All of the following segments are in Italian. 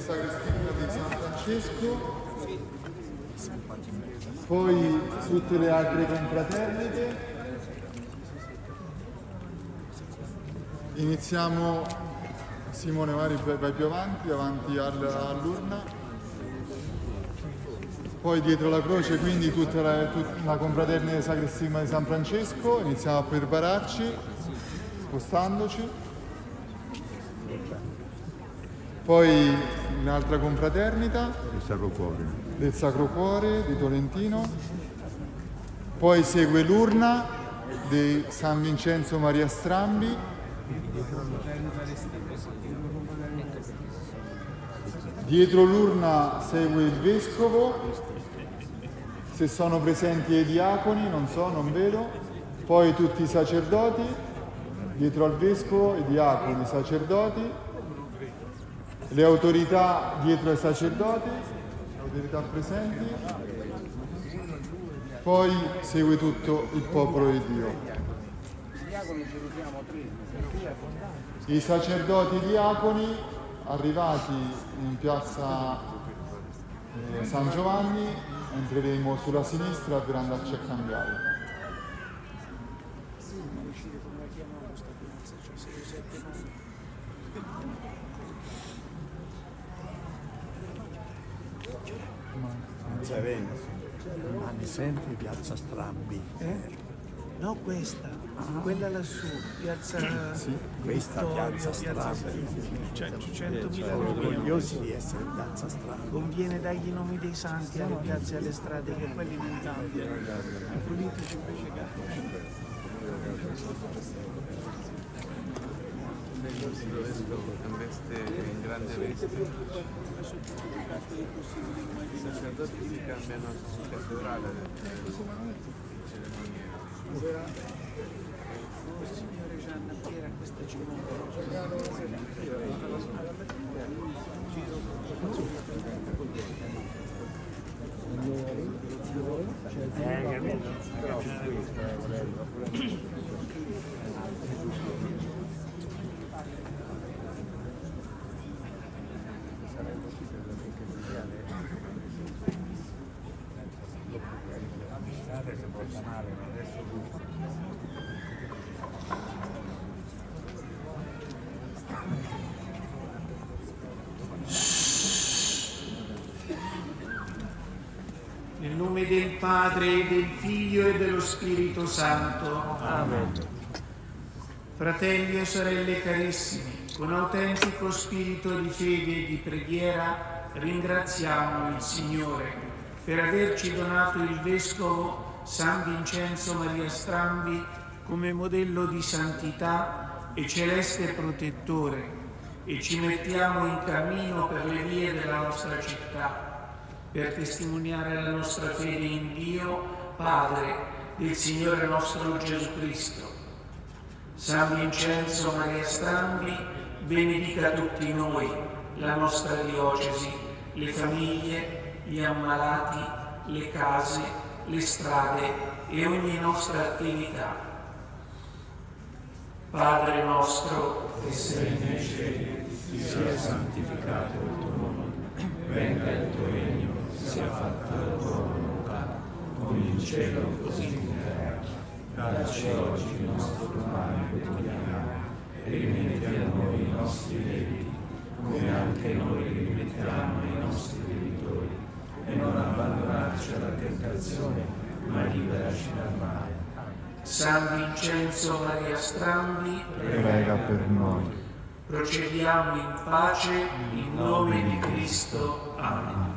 sacrestia di San Francesco, poi tutte le altre confraternite. Iniziamo, Simone vai più avanti all'urna. Poi dietro la croce, quindi tutta la confraternita sacrestima di San Francesco. Iniziamo a prepararci, spostandoci. Poi un'altra confraternita del Sacro Cuore di Tolentino. Poi segue l'urna di San Vincenzo Maria Strambi. Dietro l'urna segue il Vescovo, se sono presenti i diaconi, non vedo. Poi tutti i sacerdoti, dietro al Vescovo, i diaconi, i sacerdoti, le autorità dietro ai sacerdoti, le autorità presenti. Poi segue tutto il popolo di Dio. I sacerdoti diaconi arrivati in piazza San Giovanni, entreremo sulla sinistra per andarci a cambiare. Rimane sempre piazza Strambi. No, questa, quella lassù, piazza Questa Vittorio, piazza Strambi. 100.000 Siamo orgogliosi di essere piazza Strambi. Conviene dargli i nomi dei santi alle piazze e alle strade, che quelli non cambiano. I politici invece cambiano. In grande veste. I sacerdoti si cambiano su cattedrale cerimonie. Signore Gianna Piera, questa Nel nome del Padre, del Figlio e dello Spirito Santo. Amen. Fratelli e sorelle carissimi, con autentico spirito di fede e di preghiera ringraziamo il Signore per averci donato il Vescovo San Vincenzo Maria Strambi come modello di santità e celeste protettore, e ci mettiamo in cammino per le vie della nostra città per testimoniare la nostra fede in Dio, Padre del Signore nostro Gesù Cristo. San Vincenzo Maria Strambi benedica tutti noi, la nostra diocesi, le famiglie, gli ammalati, le case, le strade e ogni nostra attività. Padre nostro, che sei nei cieli, sia santificato il tuo nome, venga il tuo regno, sia fatta la tua volontà, come in cielo così in terra. Dacci oggi il nostro pane quotidiano e rimetti a noi i nostri debiti, come anche noi rimettiamo ai nostri debitori, e non abbandonarci alla tentazione, ma liberaci dal male. San Vincenzo Maria Strambi, Prega per noi. procediamo in pace in nome di Cristo. Amen.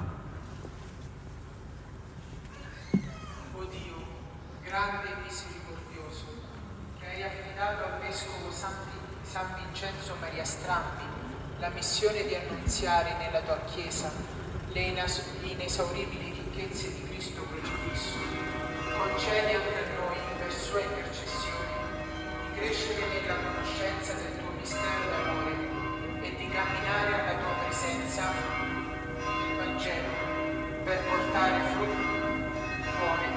O Dio, grande e misericordioso, che hai affidato al Vescovo San Vincenzo Maria Strambi la missione di annunziare nella tua Chiesa le inesauribili ricchezze di Cristo crocifisso, concedi anche a noi, per sua intercessione, di crescere nella conoscenza del tuo mistero d'amore e di camminare alla tua presenza nel Vangelo per portare frutti buoni.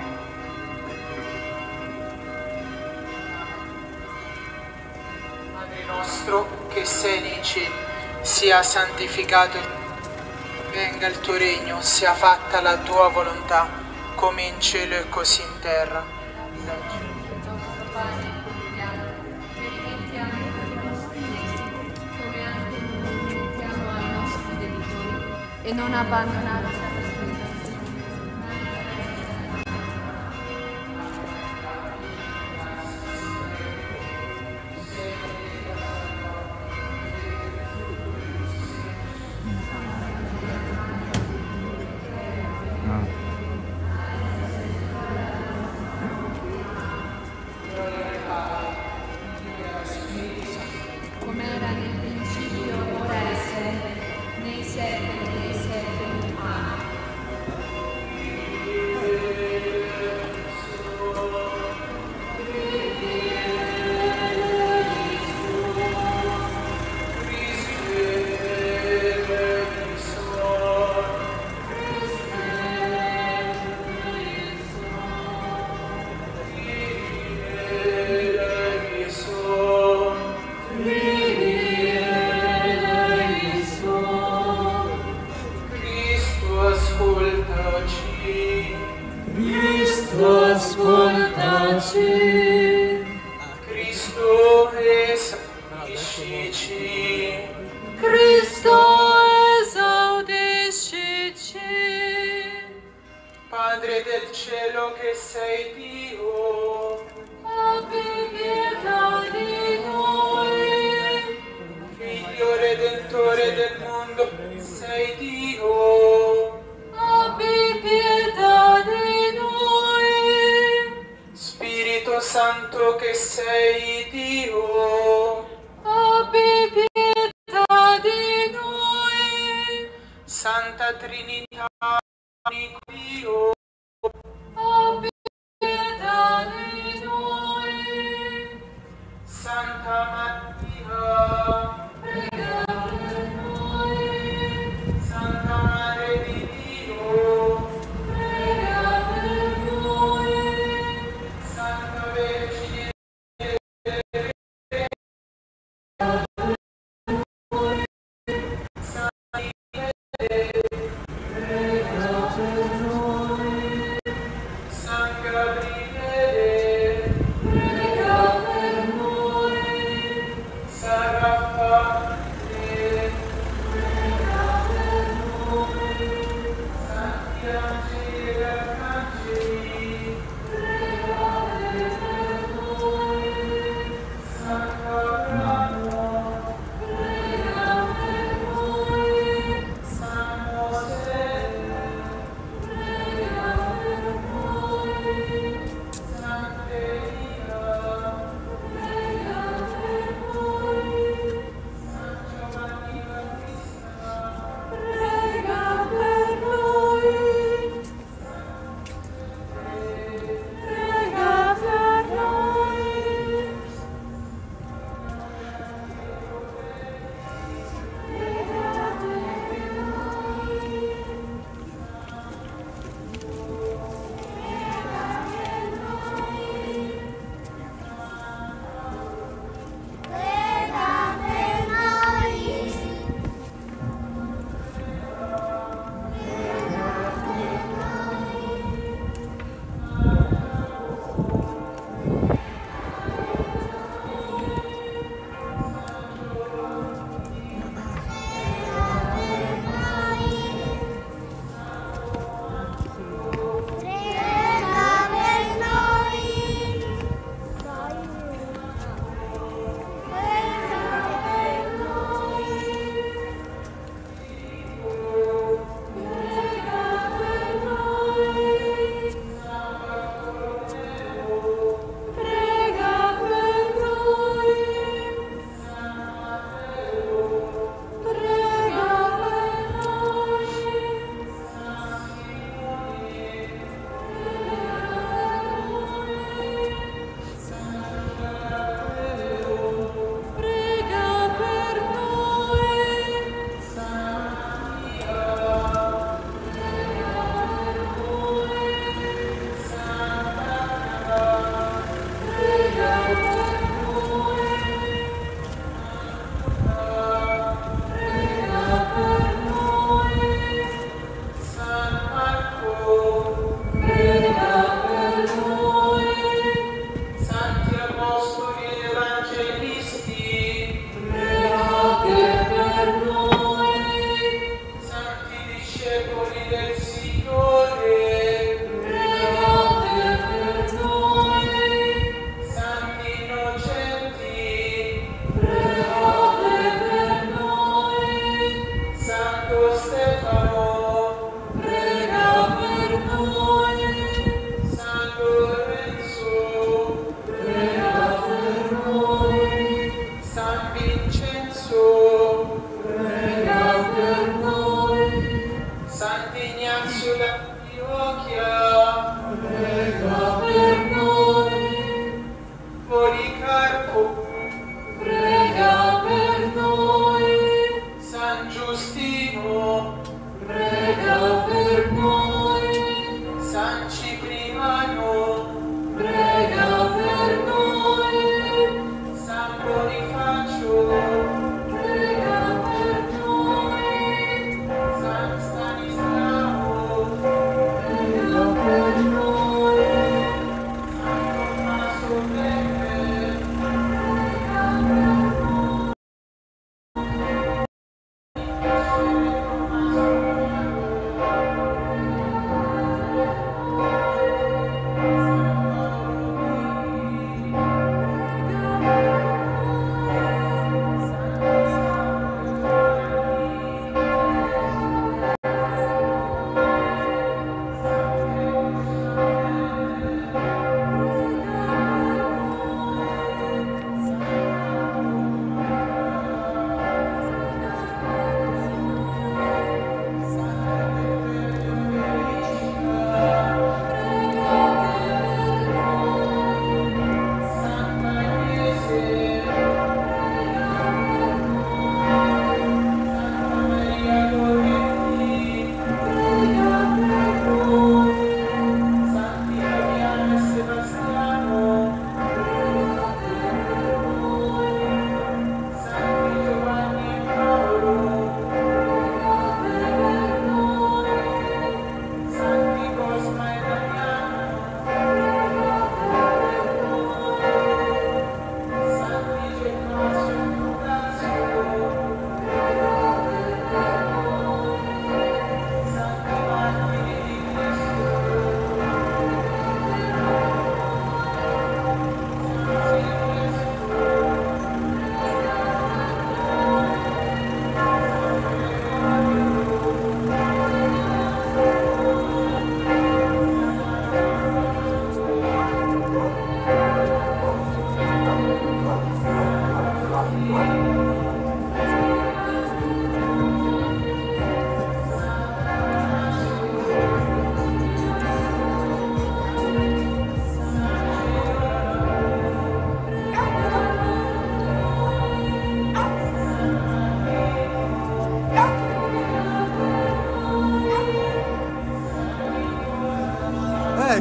Padre nostro che sei nei cieli, sia santificato il Venga il tuo regno, sia fatta la tua volontà, come in cielo e così in terra. Dacci Il nostro pane quotidiano, e rimettiamo i nostri debiti, come anche noi rimettiamo ai nostri debitori, e non abbandonarci alla tentazione. Come era nel principio, ora e sempre, nei secoli dei secoli. Amen. Cristo esaudiscici. Cristo esaudiscici. Padre del cielo che sei Dio, Abbi pietà di noi. Figlio Redentore del mondo che sei Dio, Abbi pietà di noi. Spirito Santo che sei Dio, Abbi pietà di noi. Santa Trinità, unico Dio, Abbi pietà di noi. Santa Maria, Prega per noi. Santa Madre di Dio, Prega per noi. Santa Vergine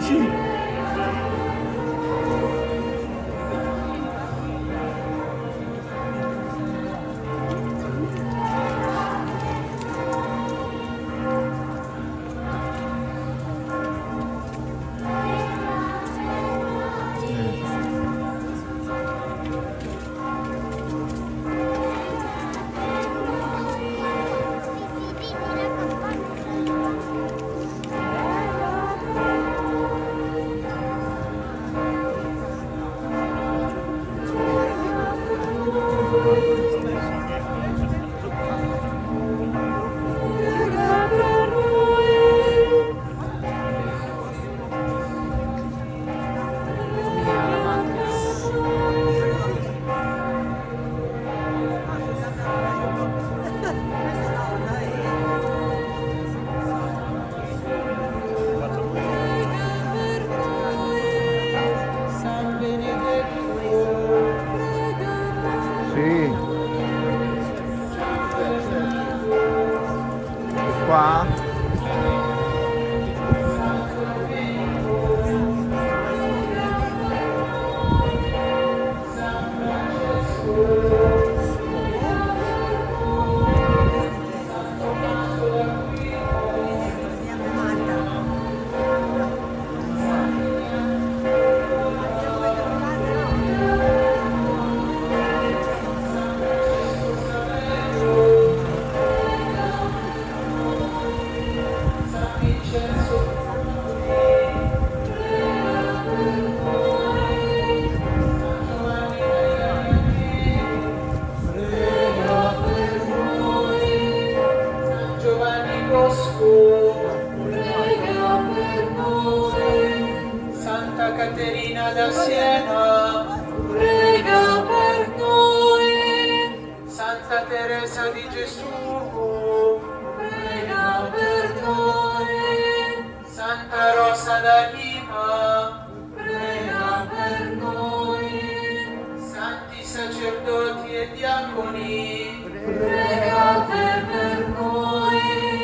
Sì. Qua? Santa Caterina da Siena, prega per noi. Santa Teresa di Gesù, Prega per noi. Santa Rosa da Lima, Prega per noi. Santi sacerdoti e diaconi, Pregate per noi.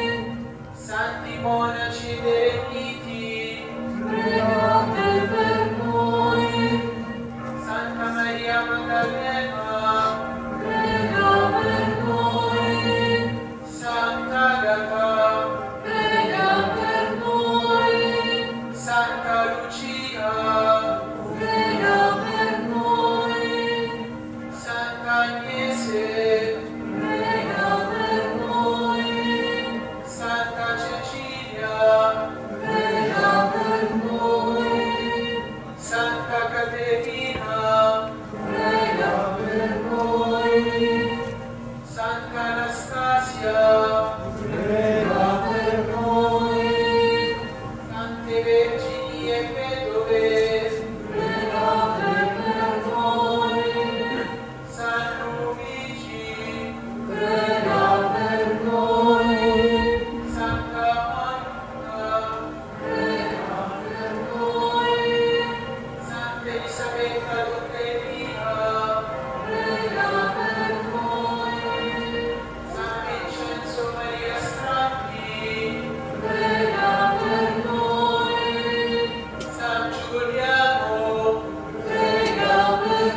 Santi monaci ed eremiti, Pregate per noi. Santa Maria Maddalena, Prega per noi. Santa Agata, Prega per noi. Santa Lucia, Prega per noi. Santa Agnese, Prega per noi. Santa Cecilia, Prega per noi. Santa Caterina, Prega per noi. Santa Anastasia, Prega per noi. Sante Vergini e Vedove, Pregate per noi. San Luigi, Prega per noi. Santa Monica, Prega per noi. Santa Elisabetta Dottorina, Prega per noi. San Vincenzo Maria Strappi, Prega per noi. San Giuliano, Prega per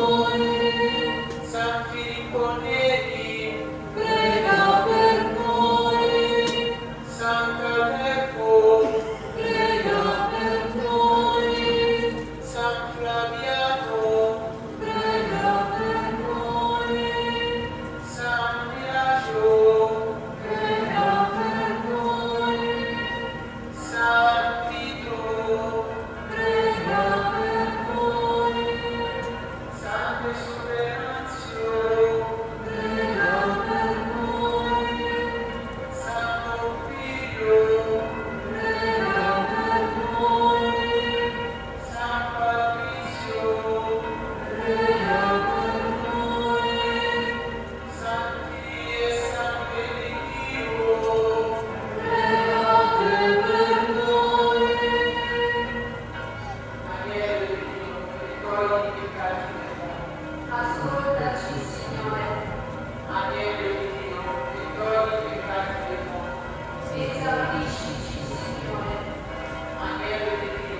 noi. San Filippo Neri, Prega per noi. San Calefo, Prega per noi. San Flaviano, Prega per noi. San Biagio, Prega per noi. San Vito, Prega per noi. San Esuberanzio, Prega per noi. San Pompilio, Prega per noi. San Patrizio, Prega per noi. Santi e San Benedetto, Pregate per noi. Agnello di Dio, che togli i peccati del mondo. Ascoltaci, Signore. Agnello di Dio, che togli i peccati del mondo. Esauriscici, Signore. Agnello di Dio,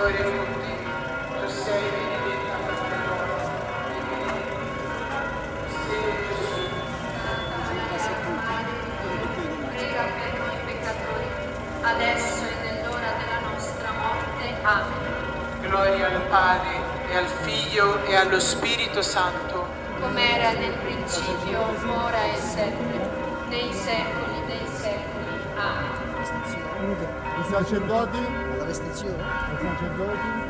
Signore è con te. Tu sei benedetta fra le donne e benedetto Gesù. Prega per noi peccatori, adesso e nell'ora della nostra morte. Amen. Gloria al Padre, e al Figlio, e allo Spirito Santo. Come era nel principio, ora e sempre, nei secoli dei secoli. Amen. I sacerdoti? La vestizione? I sacerdoti?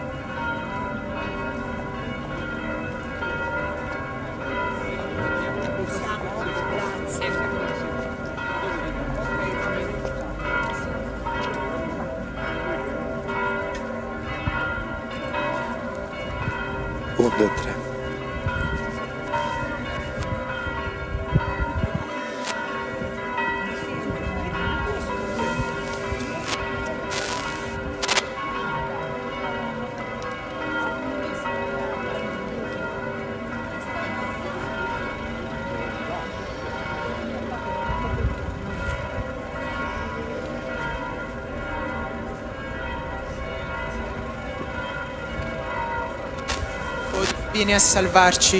Un, due, tre. Vieni a salvarci.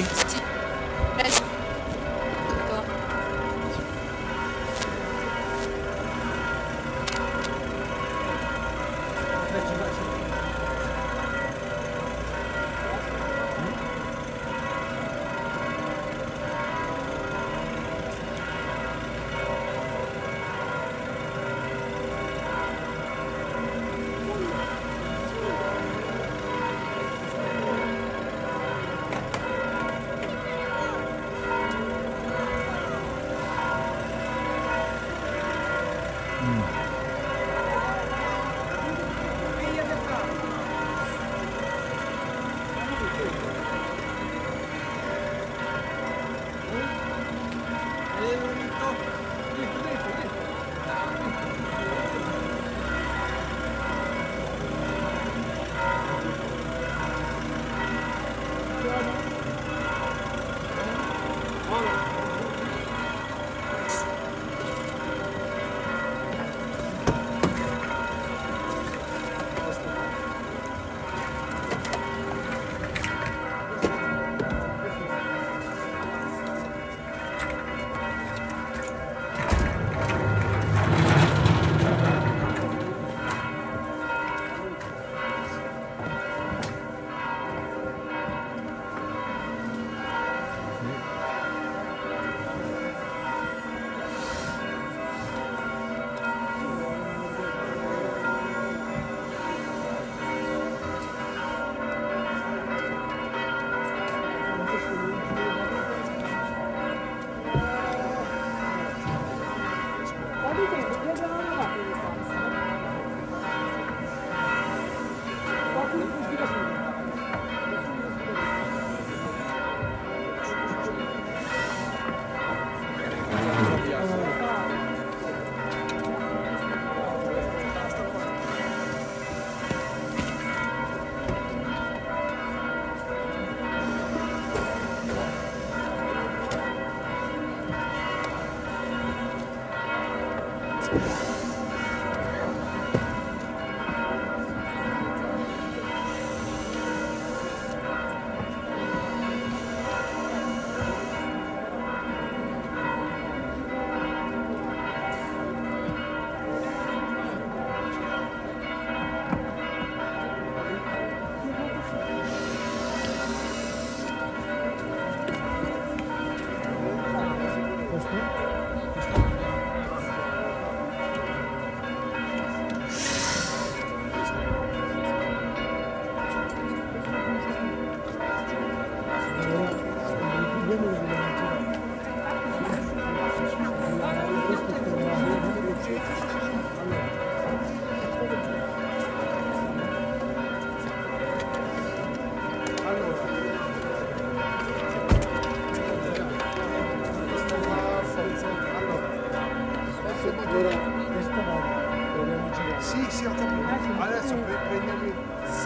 Sì, ho capito. Adesso prendiamo il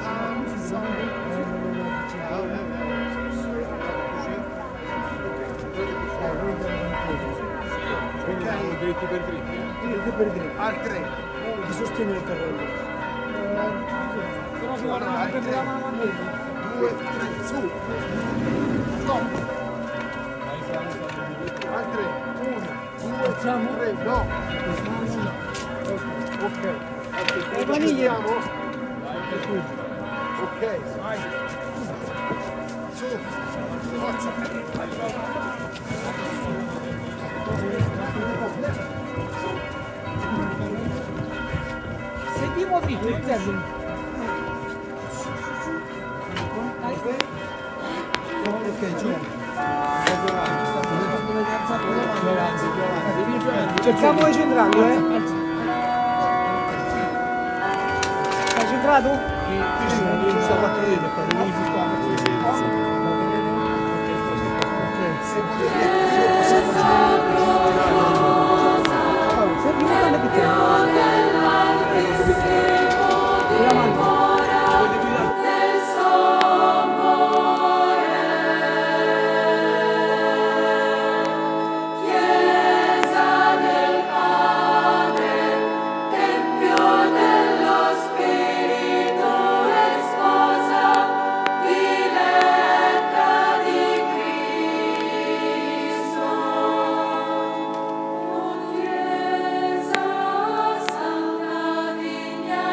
ok, dritti per dritti. Dritti per dritti. Al 3. Chi sostiene il carrello? prendere la mano a me. 2, 3, su. Stop. Altre. 1, 2, 3, no. Ok. Le maniglie. Ok. Su. Forza. Seguiamo dritto, non serve. Ok, giù. Cerchiamo di centrarlo, Sei centrato? Sì, sto 4 dita, devi Santa Vigna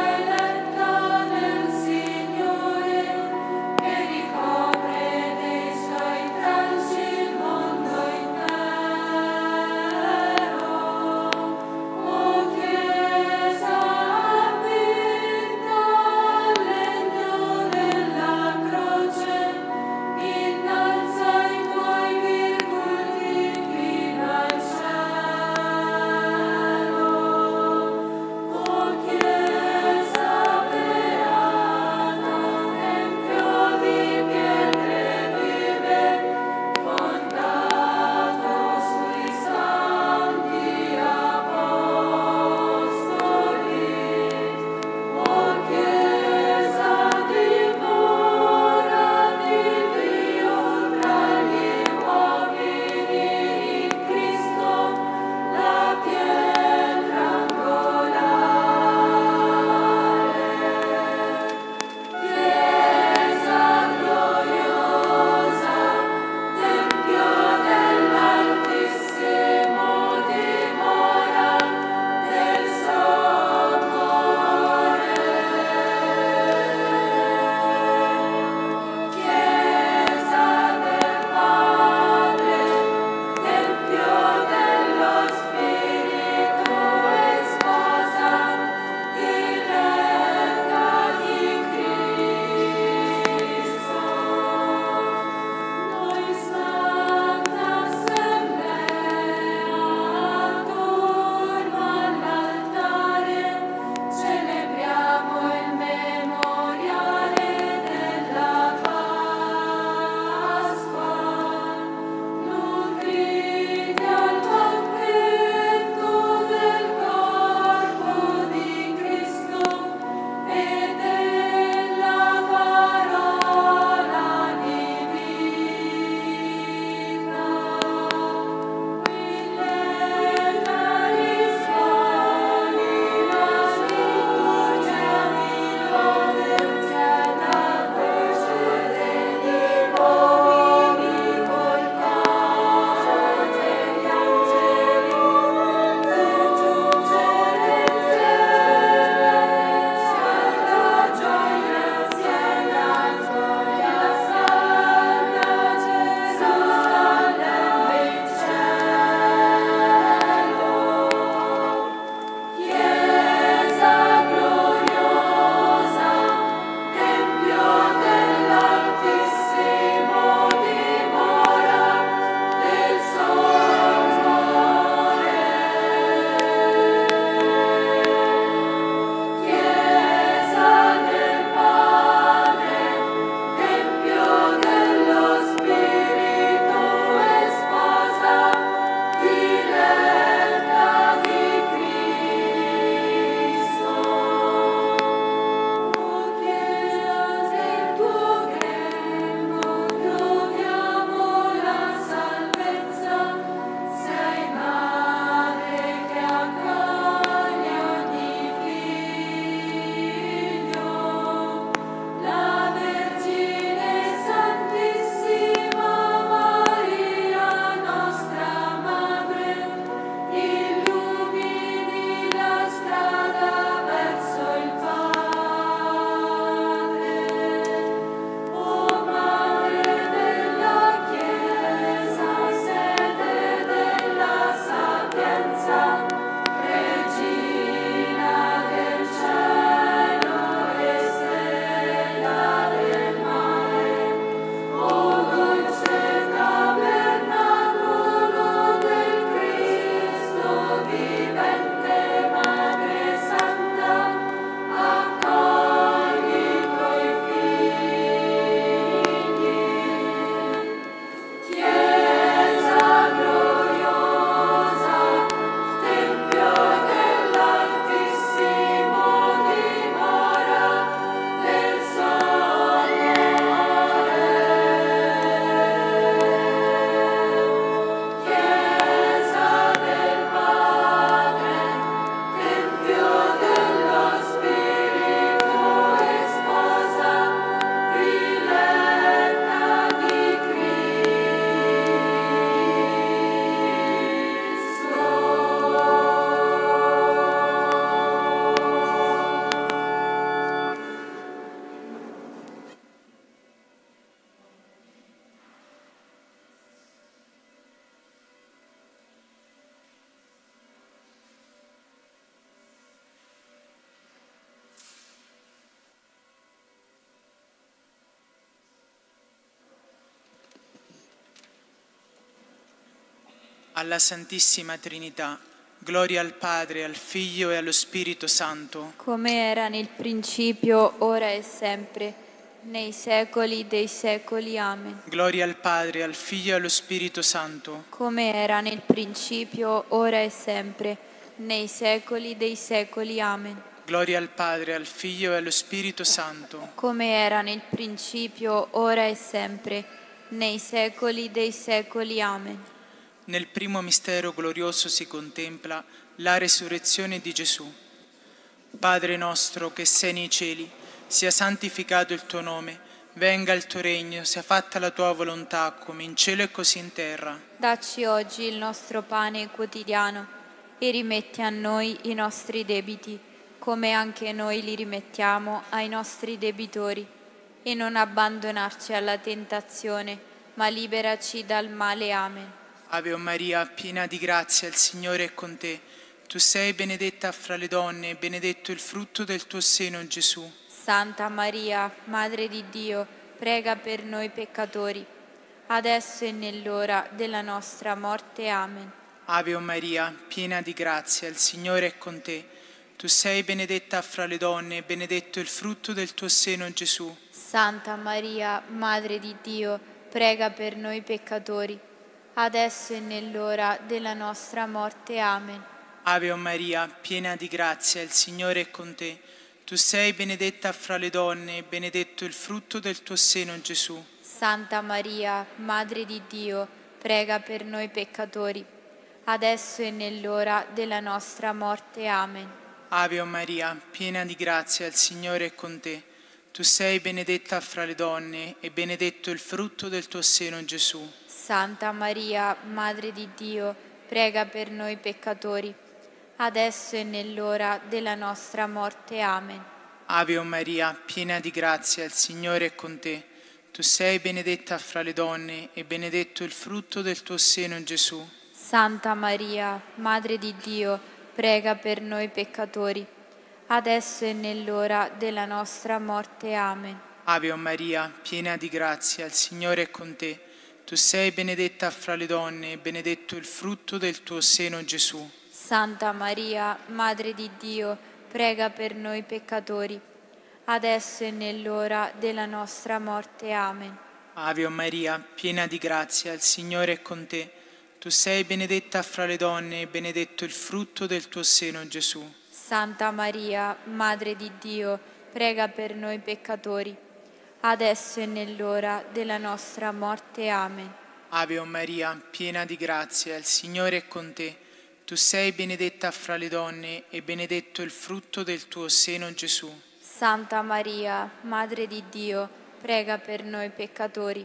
alla Santissima Trinità. Gloria al Padre, al Figlio e allo Spirito Santo. come era nel principio, ora e sempre, nei secoli dei secoli. Amen. Gloria al Padre, al Figlio e allo Spirito Santo. Come era nel principio, ora e sempre, nei secoli dei secoli. Amen. Gloria al Padre, al Figlio e allo Spirito Santo. Come era nel principio, ora e sempre, nei secoli dei secoli. Amen. Nel primo mistero glorioso si contempla la resurrezione di Gesù. Padre nostro che sei nei cieli, sia santificato il tuo nome, venga il tuo regno, sia fatta la tua volontà come in cielo e così in terra. Dacci oggi il nostro pane quotidiano e rimetti a noi i nostri debiti, come anche noi li rimettiamo ai nostri debitori. E non abbandonarci alla tentazione, ma liberaci dal male. Amen. Ave Maria, piena di grazia, il Signore è con te. Tu sei benedetta fra le donne e benedetto il frutto del tuo seno, Gesù. Santa Maria, Madre di Dio, prega per noi peccatori, adesso e nell'ora della nostra morte. Amen. Ave Maria, piena di grazia, il Signore è con te. Tu sei benedetta fra le donne e benedetto il frutto del tuo seno, Gesù. Santa Maria, Madre di Dio, prega per noi peccatori, adesso e nell'ora della nostra morte. Amen. Ave Maria, piena di grazia, il Signore è con te. Tu sei benedetta fra le donne e benedetto il frutto del tuo seno, Gesù. Santa Maria, Madre di Dio, prega per noi peccatori, adesso e nell'ora della nostra morte. Amen. Ave Maria, piena di grazia, il Signore è con te. Tu sei benedetta fra le donne e benedetto il frutto del tuo seno, Gesù. Santa Maria, Madre di Dio, prega per noi peccatori, adesso e nell'ora della nostra morte. Amen. Ave Maria, piena di grazia, il Signore è con te. Tu sei benedetta fra le donne e benedetto il frutto del tuo seno, Gesù. Santa Maria, Madre di Dio, prega per noi peccatori, adesso e nell'ora della nostra morte. Amen. Ave Maria, piena di grazia, il Signore è con te. Tu sei benedetta fra le donne e benedetto il frutto del tuo seno, Gesù. Santa Maria, Madre di Dio, prega per noi peccatori, adesso e nell'ora della nostra morte. Amen. Ave Maria, piena di grazia, il Signore è con te. Tu sei benedetta fra le donne e benedetto il frutto del tuo seno, Gesù. Santa Maria, Madre di Dio, prega per noi peccatori, adesso e nell'ora della nostra morte. Amen. Ave Maria, piena di grazia, il Signore è con te. Tu sei benedetta fra le donne e benedetto il frutto del tuo seno, Gesù. Santa Maria, Madre di Dio, prega per noi peccatori,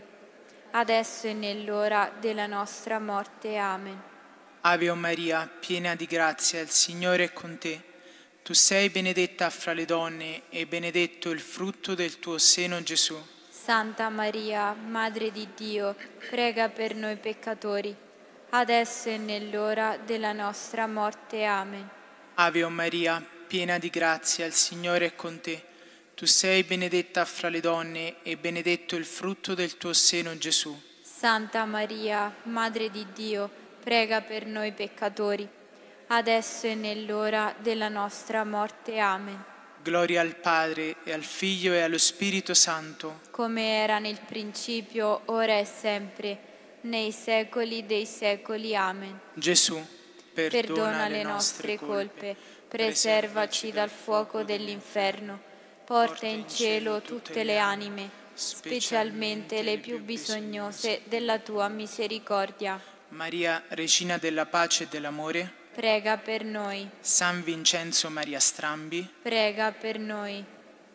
adesso e nell'ora della nostra morte. Amen. Ave Maria, piena di grazia, il Signore è con te. Tu sei benedetta fra le donne e benedetto il frutto del tuo seno, Gesù. Santa Maria, Madre di Dio, prega per noi peccatori, adesso e nell'ora della nostra morte. Amen. Ave Maria, piena di grazia, il Signore è con te. Tu sei benedetta fra le donne e benedetto il frutto del tuo seno, Gesù. Santa Maria, Madre di Dio, prega per noi peccatori, adesso e nell'ora della nostra morte. Amen. Gloria al Padre, e al Figlio, e allo Spirito Santo. Come era nel principio, ora e sempre, nei secoli dei secoli. Amen. Gesù, Perdona le nostre colpe, preservaci dal fuoco dell'inferno, porta in cielo tutte le anime, specialmente le più bisognose della tua misericordia. Maria, Regina della Pace e dell'Amore, prega per noi. San Vincenzo Maria Strambi, prega per noi.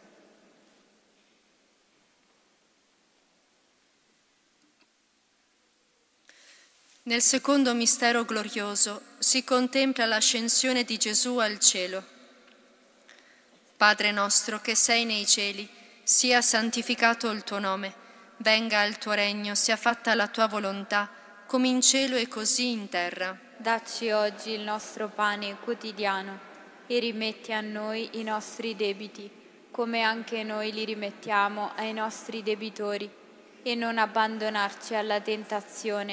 Nel secondo mistero glorioso si contempla l'ascensione di Gesù al cielo. Padre nostro che sei nei cieli, sia santificato il tuo nome, venga il tuo regno, sia fatta la tua volontà, come in cielo e così in terra. Dacci oggi il nostro pane quotidiano e rimetti a noi i nostri debiti, come anche noi li rimettiamo ai nostri debitori, e non abbandonarci alla tentazione,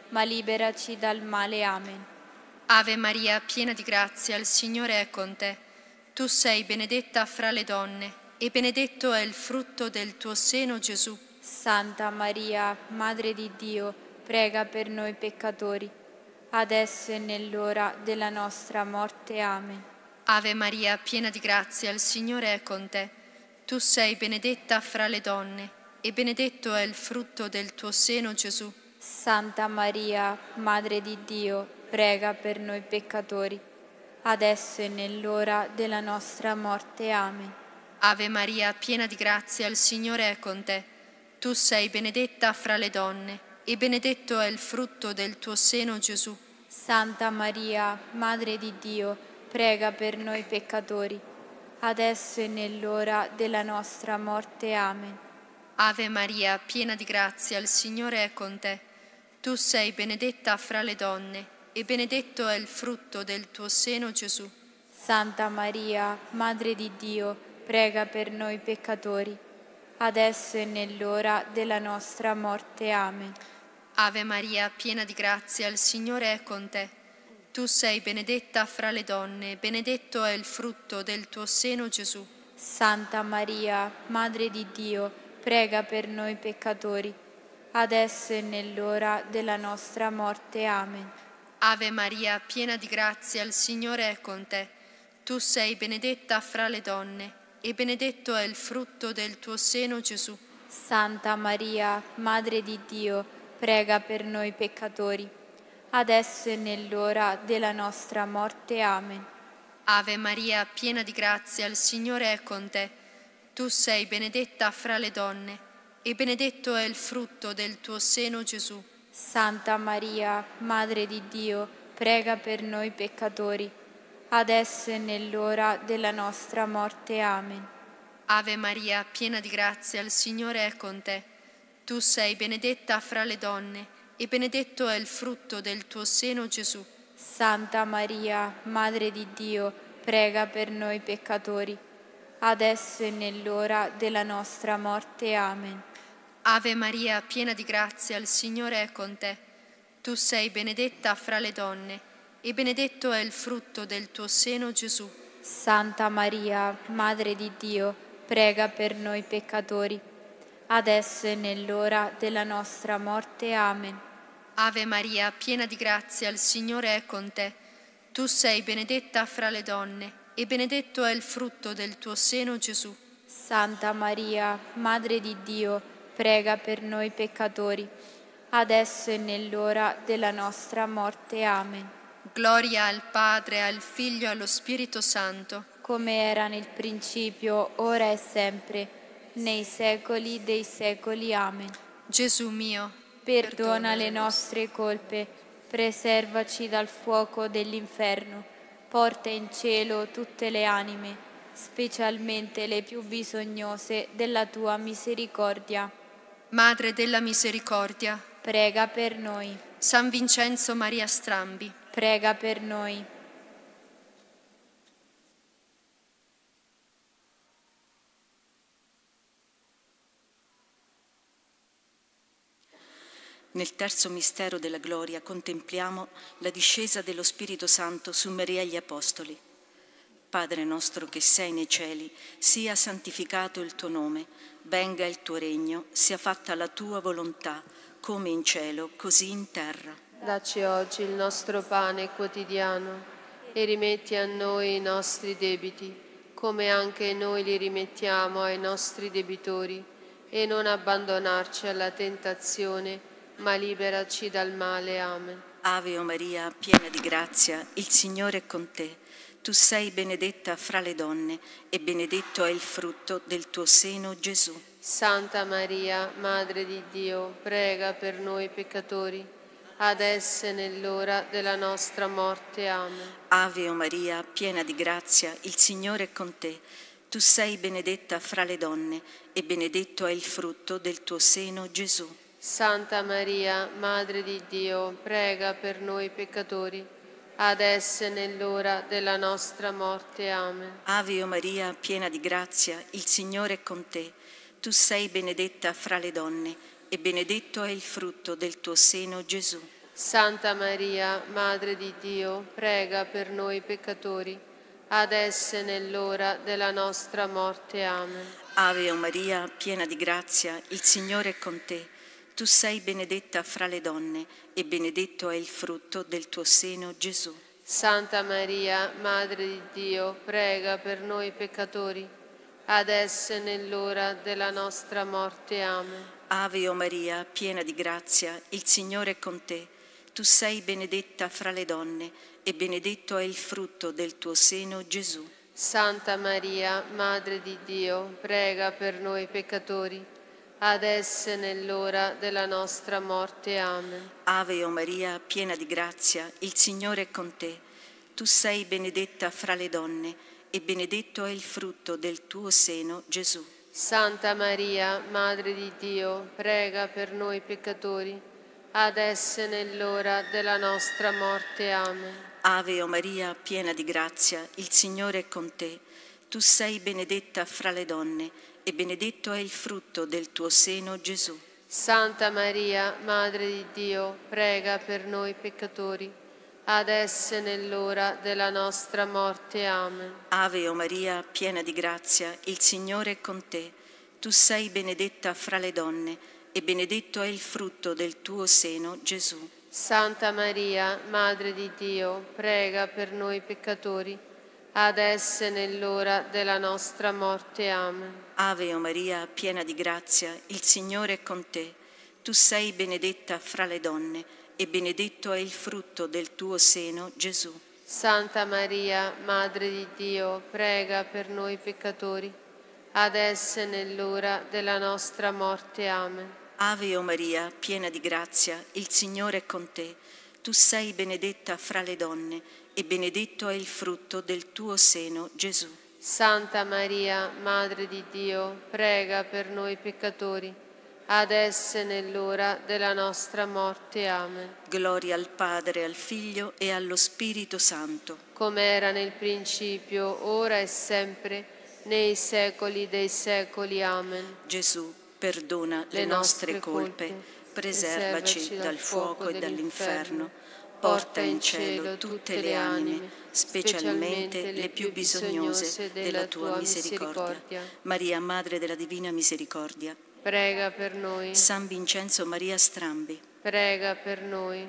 ma liberaci dal male. Amen. Ave Maria, piena di grazia, il Signore è con te. Tu sei benedetta fra le donne, e benedetto è il frutto del tuo seno, Gesù. Santa Maria, Madre di Dio, prega per noi peccatori, adesso e nell'ora della nostra morte. Amen. Ave Maria, piena di grazia, il Signore è con te. Tu sei benedetta fra le donne, e benedetto è il frutto del tuo seno, Gesù. Santa Maria, Madre di Dio, prega per noi peccatori, adesso e nell'ora della nostra morte. Amen. Ave Maria, piena di grazia, il Signore è con te. Tu sei benedetta fra le donne, e benedetto è il frutto del tuo seno, Gesù. Santa Maria, Madre di Dio, prega per noi peccatori, adesso e nell'ora della nostra morte. Amen. Ave Maria, piena di grazia, il Signore è con te. Tu sei benedetta fra le donne, e benedetto è il frutto del tuo seno, Gesù. Santa Maria, Madre di Dio, prega per noi peccatori, adesso e nell'ora della nostra morte. Amen. Ave Maria, piena di grazia, il Signore è con te. Tu sei benedetta fra le donne, benedetto è il frutto del tuo seno, Gesù. Santa Maria, Madre di Dio, prega per noi peccatori, adesso e nell'ora della nostra morte. Amen. Ave Maria, piena di grazia, il Signore è con te. Tu sei benedetta fra le donne, e benedetto è il frutto del tuo seno, Gesù. Santa Maria, Madre di Dio, prega per noi peccatori, adesso e nell'ora della nostra morte. Amen. Ave Maria, piena di grazia, il Signore è con te. Tu sei benedetta fra le donne, e benedetto è il frutto del tuo seno, Gesù. Santa Maria, Madre di Dio, prega per noi peccatori, adesso e nell'ora della nostra morte. Amen. Ave Maria, piena di grazia, il Signore è con te. Tu sei benedetta fra le donne, e benedetto è il frutto del tuo seno, Gesù. Santa Maria, Madre di Dio, prega per noi peccatori, adesso e nell'ora della nostra morte. Amen. Ave Maria, piena di grazia, il Signore è con te. Tu sei benedetta fra le donne, e benedetto è il frutto del tuo seno, Gesù. Santa Maria, Madre di Dio, prega per noi peccatori, adesso e nell'ora della nostra morte. Amen. Ave Maria, piena di grazia, il Signore è con te. Tu sei benedetta fra le donne, e benedetto è il frutto del tuo seno, Gesù. Santa Maria, Madre di Dio, prega per noi peccatori, adesso e nell'ora della nostra morte. Amen. Gloria al Padre, al Figlio e allo Spirito Santo, come era nel principio, ora e sempre, nei secoli dei secoli. Amen. Gesù mio, perdona le nostre colpe, preservaci dal fuoco dell'inferno, porta in cielo tutte le anime, specialmente le più bisognose della tua misericordia. Madre della misericordia, prega per noi. San Vincenzo Maria Strambi, prega per noi. Nel terzo mistero della gloria contempliamo la discesa dello Spirito Santo su Maria e gli Apostoli. Padre nostro che sei nei cieli, sia santificato il tuo nome, venga il tuo regno, sia fatta la tua volontà, come in cielo, così in terra. Dacci oggi il nostro pane quotidiano e rimetti a noi i nostri debiti, come anche noi li rimettiamo ai nostri debitori, e non abbandonarci alla tentazione, ma liberaci dal male. Amen. Ave o Maria, piena di grazia, il Signore è con te. Tu sei benedetta fra le donne, e benedetto è il frutto del tuo seno, Gesù. Santa Maria, Madre di Dio, prega per noi peccatori, adesso e nell'ora della nostra morte. Amen. Ave o Maria, piena di grazia, il Signore è con te. Tu sei benedetta fra le donne, e benedetto è il frutto del tuo seno, Gesù. Santa Maria, Madre di Dio, prega per noi peccatori, adesso e nell'ora della nostra morte. Amen. Ave o Maria, piena di grazia, il Signore è con te. Tu sei benedetta fra le donne, e benedetto è il frutto del tuo seno, Gesù. Santa Maria, Madre di Dio, prega per noi peccatori, adesso e nell'ora della nostra morte. Amen. Ave Maria, piena di grazia, il Signore è con te. Tu sei benedetta fra le donne e benedetto è il frutto del tuo seno, Gesù. Santa Maria, Madre di Dio, prega per noi peccatori, adesso e nell'ora della nostra morte. Amen. Ave Maria, piena di grazia, il Signore è con te. Tu sei benedetta fra le donne e benedetto è il frutto del tuo seno, Gesù. Santa Maria, Madre di Dio, prega per noi peccatori, adesso e nell'ora della nostra morte. Amen. Ave Maria, piena di grazia, il Signore è con te. Tu sei benedetta fra le donne e benedetto è il frutto del tuo seno, Gesù. Santa Maria, Madre di Dio, prega per noi peccatori, adesso e nell'ora della nostra morte. Amen. Ave Maria, piena di grazia, il Signore è con te. Tu sei benedetta fra le donne e benedetto è il frutto del tuo seno, Gesù. Santa Maria, Madre di Dio, prega per noi peccatori, adesso e nell'ora della nostra morte. Amen. Ave Maria, piena di grazia, il Signore è con te. Tu sei benedetta fra le donne e benedetto è il frutto del tuo seno, Gesù. Santa Maria, Madre di Dio, prega per noi peccatori, adesso e nell'ora della nostra morte. Amen. Ave Maria, piena di grazia, il Signore è con te. Tu sei benedetta fra le donne e benedetto è il frutto del tuo seno, Gesù. Santa Maria, Madre di Dio, prega per noi peccatori, adesso e nell'ora della nostra morte. Amen. Ave Maria, piena di grazia, il Signore è con te. Tu sei benedetta fra le donne e benedetto è il frutto del tuo seno, Gesù. Santa Maria, Madre di Dio, prega per noi peccatori, adesso e nell'ora della nostra morte. Amen. Gloria al Padre, al Figlio e allo Spirito Santo. Come era nel principio, ora e sempre, nei secoli dei secoli. Amen. Gesù, perdona le nostre colpe, preservaci dal fuoco e dall'inferno, porta in cielo tutte le anime, specialmente le più bisognose della tua misericordia. Maria, Madre della Divina Misericordia, prega per noi. San Vincenzo Maria Strambi, prega per noi.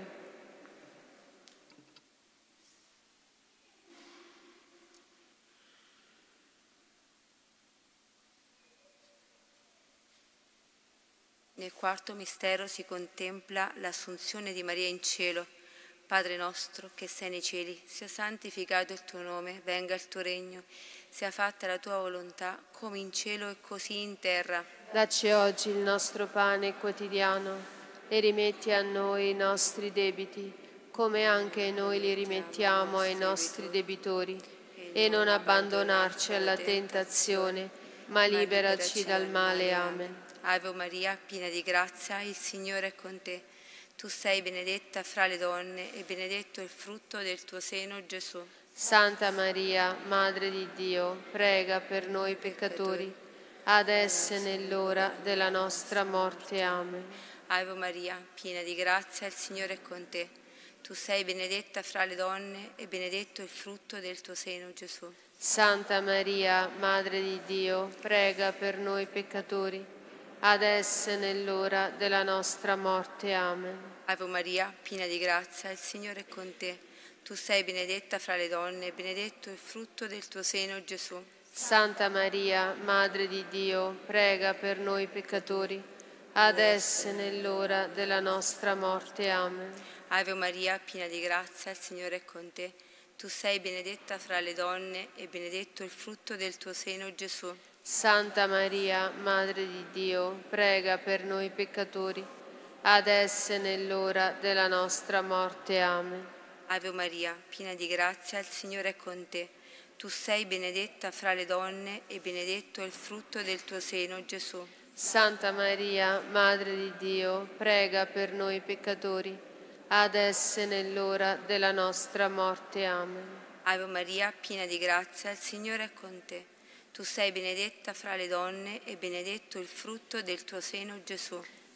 Nel quarto mistero si contempla l'assunzione di Maria in cielo. Padre nostro che sei nei cieli, sia santificato il tuo nome, venga il tuo regno, sia fatta la tua volontà, come in cielo e così in terra. Dacci oggi il nostro pane quotidiano e rimetti a noi i nostri debiti, come anche noi li rimettiamo ai nostri debitori. E non abbandonarci alla tentazione, ma liberaci dal male. Amen. Ave Maria, piena di grazia, il Signore è con te. Tu sei benedetta fra le donne e benedetto il frutto del tuo seno, Gesù. Santa Maria, Madre di Dio, prega per noi peccatori, adesso e nell'ora della nostra morte. Amen. Ave Maria, piena di grazia, il Signore è con te. Tu sei benedetta fra le donne e benedetto il frutto del tuo seno, Gesù. Santa Maria, Madre di Dio, prega per noi peccatori, adesso e nell'ora della nostra morte. Amen. Ave Maria, piena di grazia, il Signore è con te. Tu sei benedetta fra le donne e benedetto il frutto del tuo seno, Gesù. Santa Maria, Madre di Dio, prega per noi peccatori, adesso e nell'ora della nostra morte. Amen. Ave Maria, piena di grazia, il Signore è con te. Tu sei benedetta fra le donne e benedetto il frutto del tuo seno, Gesù. Santa Maria, Madre di Dio, prega per noi peccatori, adesso e nell'ora della nostra morte. Amen. Ave Maria, piena di grazia, il Signore è con te. Tu sei benedetta fra le donne e benedetto il frutto del tuo seno, Gesù. Santa Maria, Madre di Dio, prega per noi peccatori, adesso e nell'ora della nostra morte. Amen. Ave Maria, piena di grazia, il Signore è con te. Tu sei benedetta fra le donne e benedetto il frutto del tuo seno, Gesù.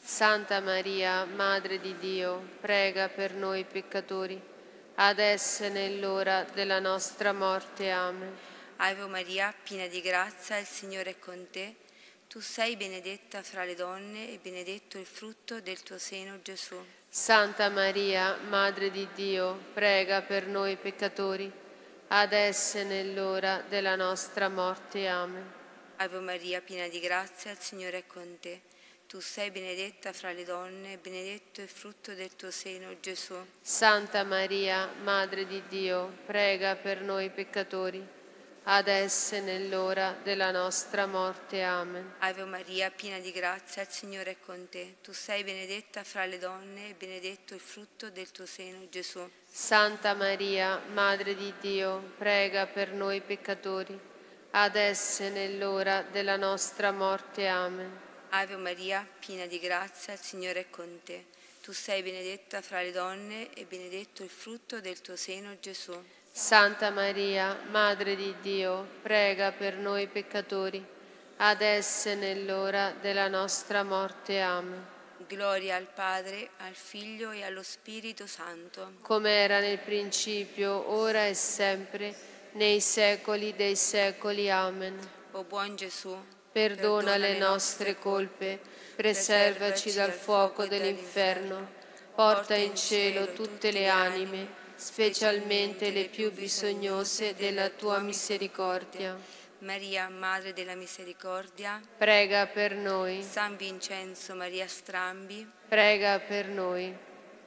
Santa Maria, Madre di Dio, prega per noi peccatori, adesso e nell'ora della nostra morte. Amen. Ave Maria, piena di grazia, il Signore è con te. Tu sei benedetta fra le donne e benedetto il frutto del tuo seno, Gesù. Santa Maria, Madre di Dio, prega per noi peccatori, adesso e nell'ora della nostra morte. Amen. Ave Maria, piena di grazia, il Signore è con te. Tu sei benedetta fra le donne e benedetto il frutto del tuo seno, Gesù. Santa Maria, Madre di Dio, prega per noi peccatori, adesso e nell'ora della nostra morte. Amen. Ave Maria, piena di grazia, il Signore è con te. Tu sei benedetta fra le donne e benedetto il frutto del tuo seno, Gesù. Santa Maria, Madre di Dio, prega per noi peccatori, adesso e nell'ora della nostra morte. Amen. Ave Maria, piena di grazia, il Signore è con te. Tu sei benedetta fra le donne e benedetto il frutto del tuo seno, Gesù. Santa Maria, Madre di Dio, prega per noi peccatori, adesso e nell'ora della nostra morte. Amen. Gloria al Padre, al Figlio e allo Spirito Santo. Come era nel principio, ora e sempre, nei secoli dei secoli. Amen. O buon Gesù, perdona le nostre colpe, preservaci dal fuoco dell'inferno, porta in cielo tutte le anime, specialmente le più bisognose della tua misericordia. Maria, Madre della Misericordia, prega per noi. San Vincenzo Maria Strambi, prega per noi.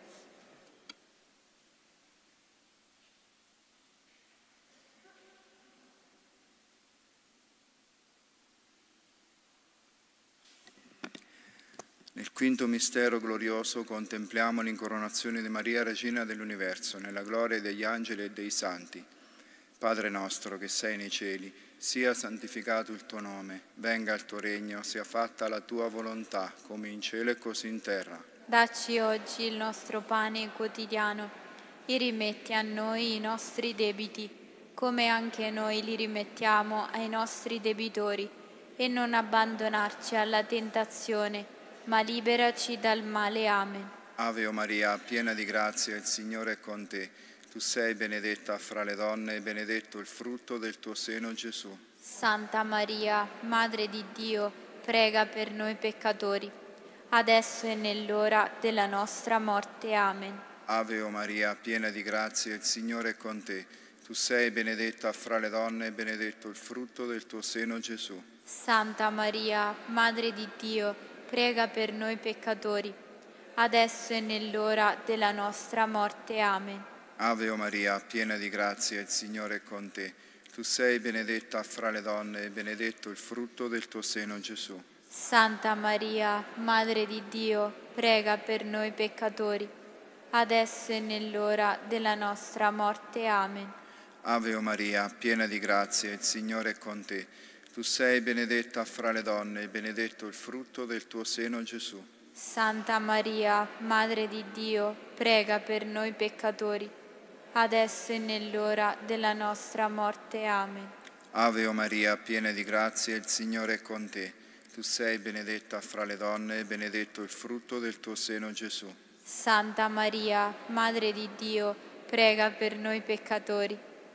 Nel quinto mistero glorioso contempliamo l'incoronazione di Maria, Regina dell'Universo, nella gloria degli angeli e dei santi. Padre nostro che sei nei cieli, sia santificato il tuo nome, venga il tuo regno, sia fatta la tua volontà, come in cielo e così in terra. Dacci oggi il nostro pane quotidiano e rimetti a noi i nostri debiti, come anche noi li rimettiamo ai nostri debitori, e non abbandonarci alla tentazione, ma liberaci dal male. Amen. Ave Maria, piena di grazia, il Signore è con te. Tu sei benedetta fra le donne e benedetto il frutto del tuo seno, Gesù. Santa Maria, Madre di Dio, prega per noi peccatori, adesso e nell'ora della nostra morte. Amen. Ave Maria, piena di grazia, il Signore è con te. Tu sei benedetta fra le donne e benedetto il frutto del tuo seno, Gesù. Santa Maria, Madre di Dio, prega per noi peccatori, adesso e nell'ora della nostra morte. Amen. Ave Maria, piena di grazia, il Signore è con te. Tu sei benedetta fra le donne e benedetto il frutto del tuo seno, Gesù. Santa Maria, Madre di Dio, prega per noi peccatori, adesso e nell'ora della nostra morte. Amen. Ave Maria, piena di grazia, il Signore è con te. Tu sei benedetta fra le donne e benedetto il frutto del tuo seno, Gesù. Santa Maria, Madre di Dio, prega per noi peccatori, adesso e nell'ora della nostra morte. Amen. Ave Maria, piena di grazia, il Signore è con te. Tu sei benedetta fra le donne e benedetto il frutto del tuo seno, Gesù. Santa Maria, Madre di Dio, prega per noi peccatori,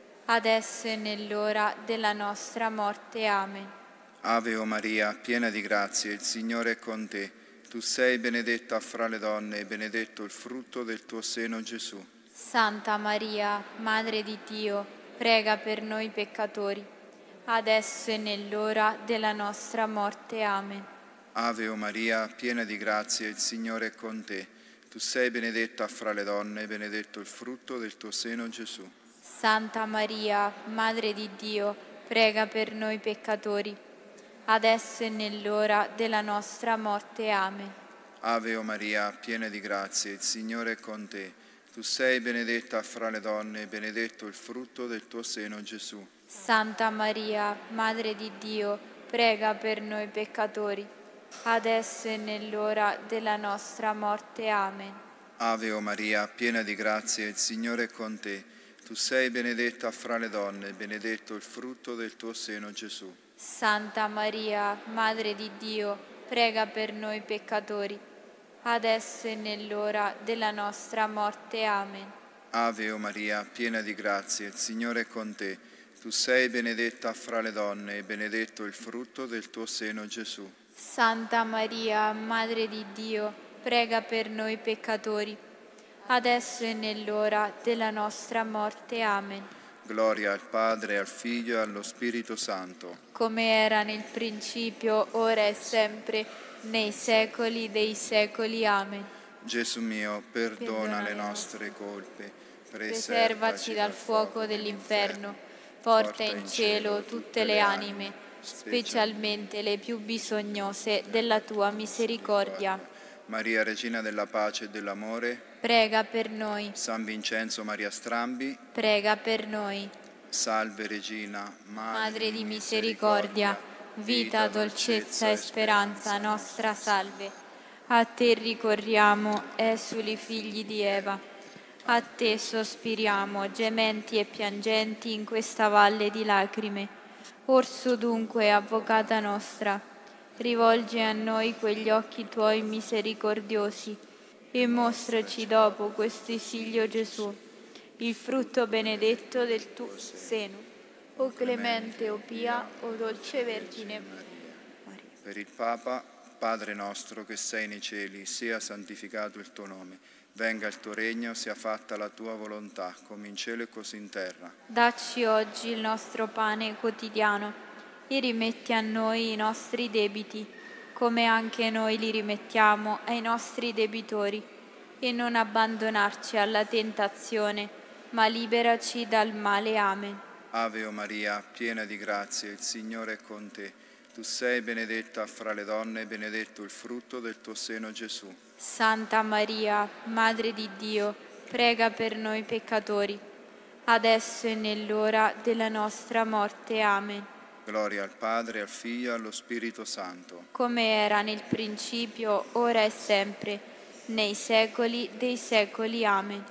adesso e nell'ora della nostra morte. Amen. Ave Maria, piena di grazia, il Signore è con te. Tu sei benedetta fra le donne e benedetto il frutto del tuo seno, Gesù. Santa Maria, Madre di Dio, prega per noi peccatori, adesso e nell'ora della nostra morte. Amen. Ave Maria, piena di grazia, il Signore è con te. Tu sei benedetta fra le donne e benedetto il frutto del tuo seno, Gesù. Santa Maria, Madre di Dio, prega per noi peccatori, adesso e nell'ora della nostra morte. Amen. Ave Maria, piena di grazia, il Signore è con te. Tu sei benedetta fra le donne e benedetto il frutto del tuo seno, Gesù. Santa Maria, Madre di Dio, prega per noi peccatori, adesso e nell'ora della nostra morte. Amen. Ave Maria, piena di grazia, il Signore è con te. Tu sei benedetta fra le donne e benedetto il frutto del tuo seno, Gesù. Santa Maria, Madre di Dio, prega per noi peccatori, adesso e nell'ora della nostra morte. Amen. Ave o Maria, piena di grazia, il Signore è con te. Tu sei benedetta fra le donne e benedetto il frutto del tuo seno, Gesù. Santa Maria, Madre di Dio, prega per noi peccatori, adesso e nell'ora della nostra morte. Amen. Gloria al Padre, al Figlio e allo Spirito Santo. Come era nel principio, ora e sempre, nei secoli dei secoli. Amen. Gesù mio, perdona le nostre colpe, preservaci dal fuoco dell'inferno, porta in cielo tutte le anime, specialmente le più bisognose della tua misericordia. Maria, Regina della Pace e dell'Amore, prega per noi. San Vincenzo Maria Strambi, prega per noi. Salve Regina, Madre di misericordia, vita, dolcezza e speranza nostra, salve. A te ricorriamo, esuli figli di Eva. A te sospiriamo, gementi e piangenti in questa valle di lacrime. Orso dunque, avvocata nostra, rivolgi a noi quegli occhi tuoi misericordiosi e mostraci dopo questo esilio Gesù, il frutto benedetto del tuo seno. O clemente, o pia, o dolce Vergine Maria. Per il Papa, Padre nostro che sei nei cieli, sia santificato il tuo nome. Venga il tuo regno, sia fatta la tua volontà, come in cielo e così in terra. Dacci oggi il nostro pane quotidiano e rimetti a noi i nostri debiti, come anche noi li rimettiamo ai nostri debitori. E non abbandonarci alla tentazione, ma liberaci dal male. Amen. Ave o Maria, piena di grazia, il Signore è con te. Tu sei benedetta fra le donne e benedetto il frutto del tuo seno, Gesù. Santa Maria, Madre di Dio, prega per noi peccatori, adesso e nell'ora della nostra morte. Amen. Gloria al Padre, al Figlio e allo Spirito Santo. Come era nel principio, ora e sempre, nei secoli dei secoli. Amen.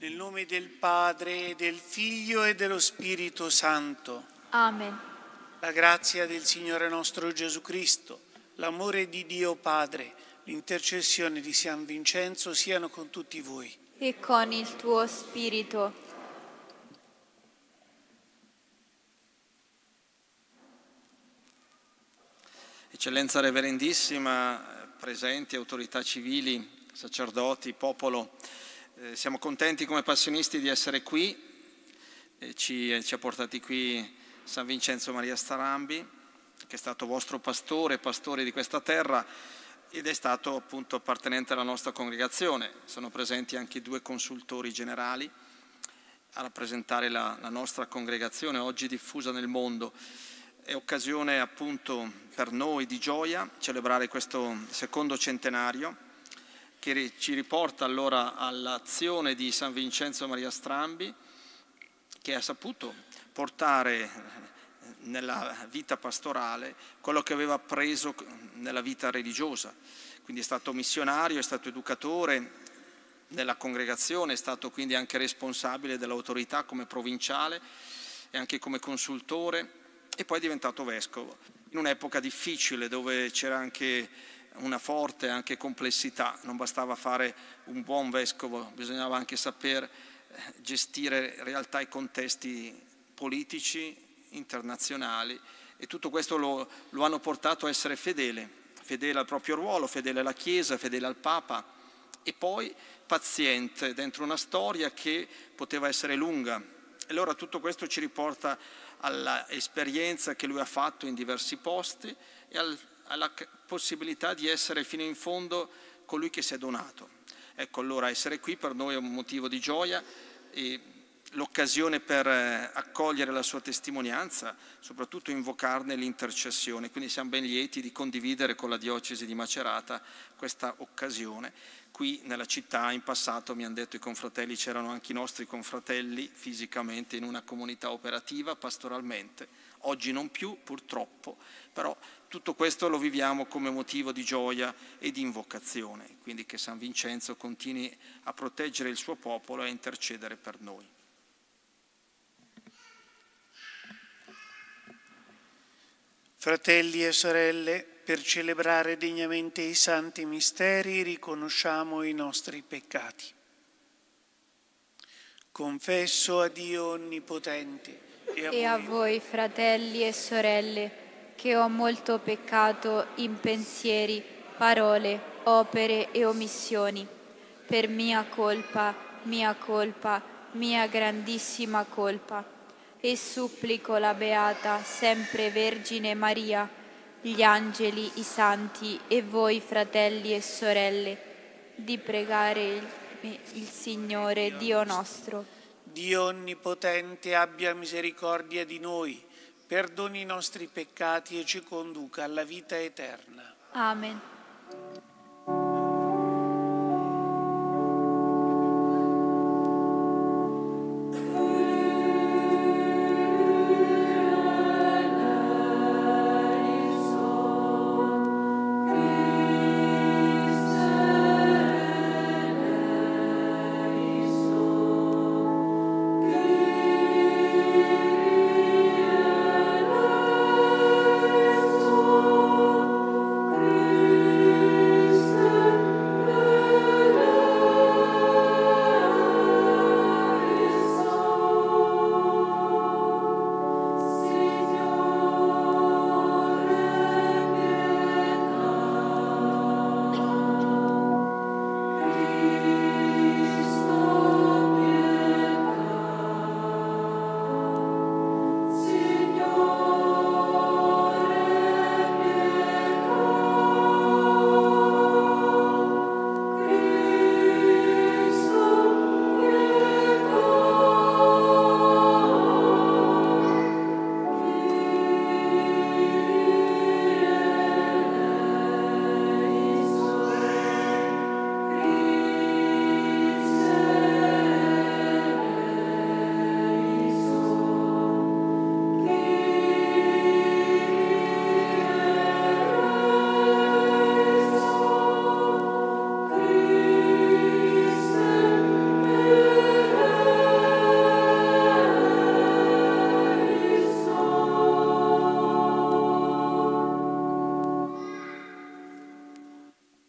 Nel nome del Padre, del Figlio e dello Spirito Santo. Amen. La grazia del Signore nostro Gesù Cristo, l'amore di Dio Padre, l'intercessione di San Vincenzo siano con tutti voi. E con il tuo spirito. Eccellenza Reverendissima, presenti, autorità civili, sacerdoti, popolo, siamo contenti come passionisti di essere qui, ci ha portati qui San Vincenzo Maria Strambi, che è stato vostro pastore di questa terra ed è stato appunto appartenente alla nostra congregazione. Sono presenti anche 2 consultori generali a rappresentare la nostra congregazione oggi diffusa nel mondo. È occasione appunto per noi di gioia celebrare questo secondo centenario che ci riporta allora all'azione di San Vincenzo Maria Strambi, che ha saputo portare nella vita pastorale quello che aveva appreso nella vita religiosa. Quindi è stato missionario, è stato educatore nella congregazione, è stato quindi anche responsabile dell'autorità come provinciale e anche come consultore, e poi è diventato vescovo in un'epoca difficile dove c'era anche una forte anche complessità. Non bastava fare un buon vescovo, bisognava anche saper gestire realtà e contesti politici, internazionali, e tutto questo lo hanno portato a essere fedele al proprio ruolo, fedele alla Chiesa, fedele al Papa, e poi paziente dentro una storia che poteva essere lunga. E allora tutto questo ci riporta all'esperienza che lui ha fatto in diversi posti e alla possibilità di essere fino in fondo colui che si è donato. Ecco, allora essere qui per noi è un motivo di gioia e l'occasione per accogliere la sua testimonianza, soprattutto invocarne l'intercessione. Quindi siamo ben lieti di condividere con la diocesi di Macerata questa occasione. Qui nella città in passato, mi hanno detto i confratelli, c'erano anche i nostri confratelli fisicamente in una comunità operativa, pastoralmente. Oggi non più, purtroppo, però tutto questo lo viviamo come motivo di gioia e di invocazione. Quindi che San Vincenzo continui a proteggere il suo popolo e a intercedere per noi. Fratelli e sorelle, per celebrare degnamente i santi misteri riconosciamo i nostri peccati. Confesso a Dio Onnipotente e a voi, fratelli e sorelle, che ho molto peccato in pensieri, parole, opere e omissioni, per mia colpa, mia grandissima colpa. E supplico la Beata, sempre Vergine Maria, gli angeli, i santi e voi, fratelli e sorelle, di pregare il Signore Dio nostro. Dio Onnipotente abbia misericordia di noi, perdoni i nostri peccati e ci conduca alla vita eterna. Amen.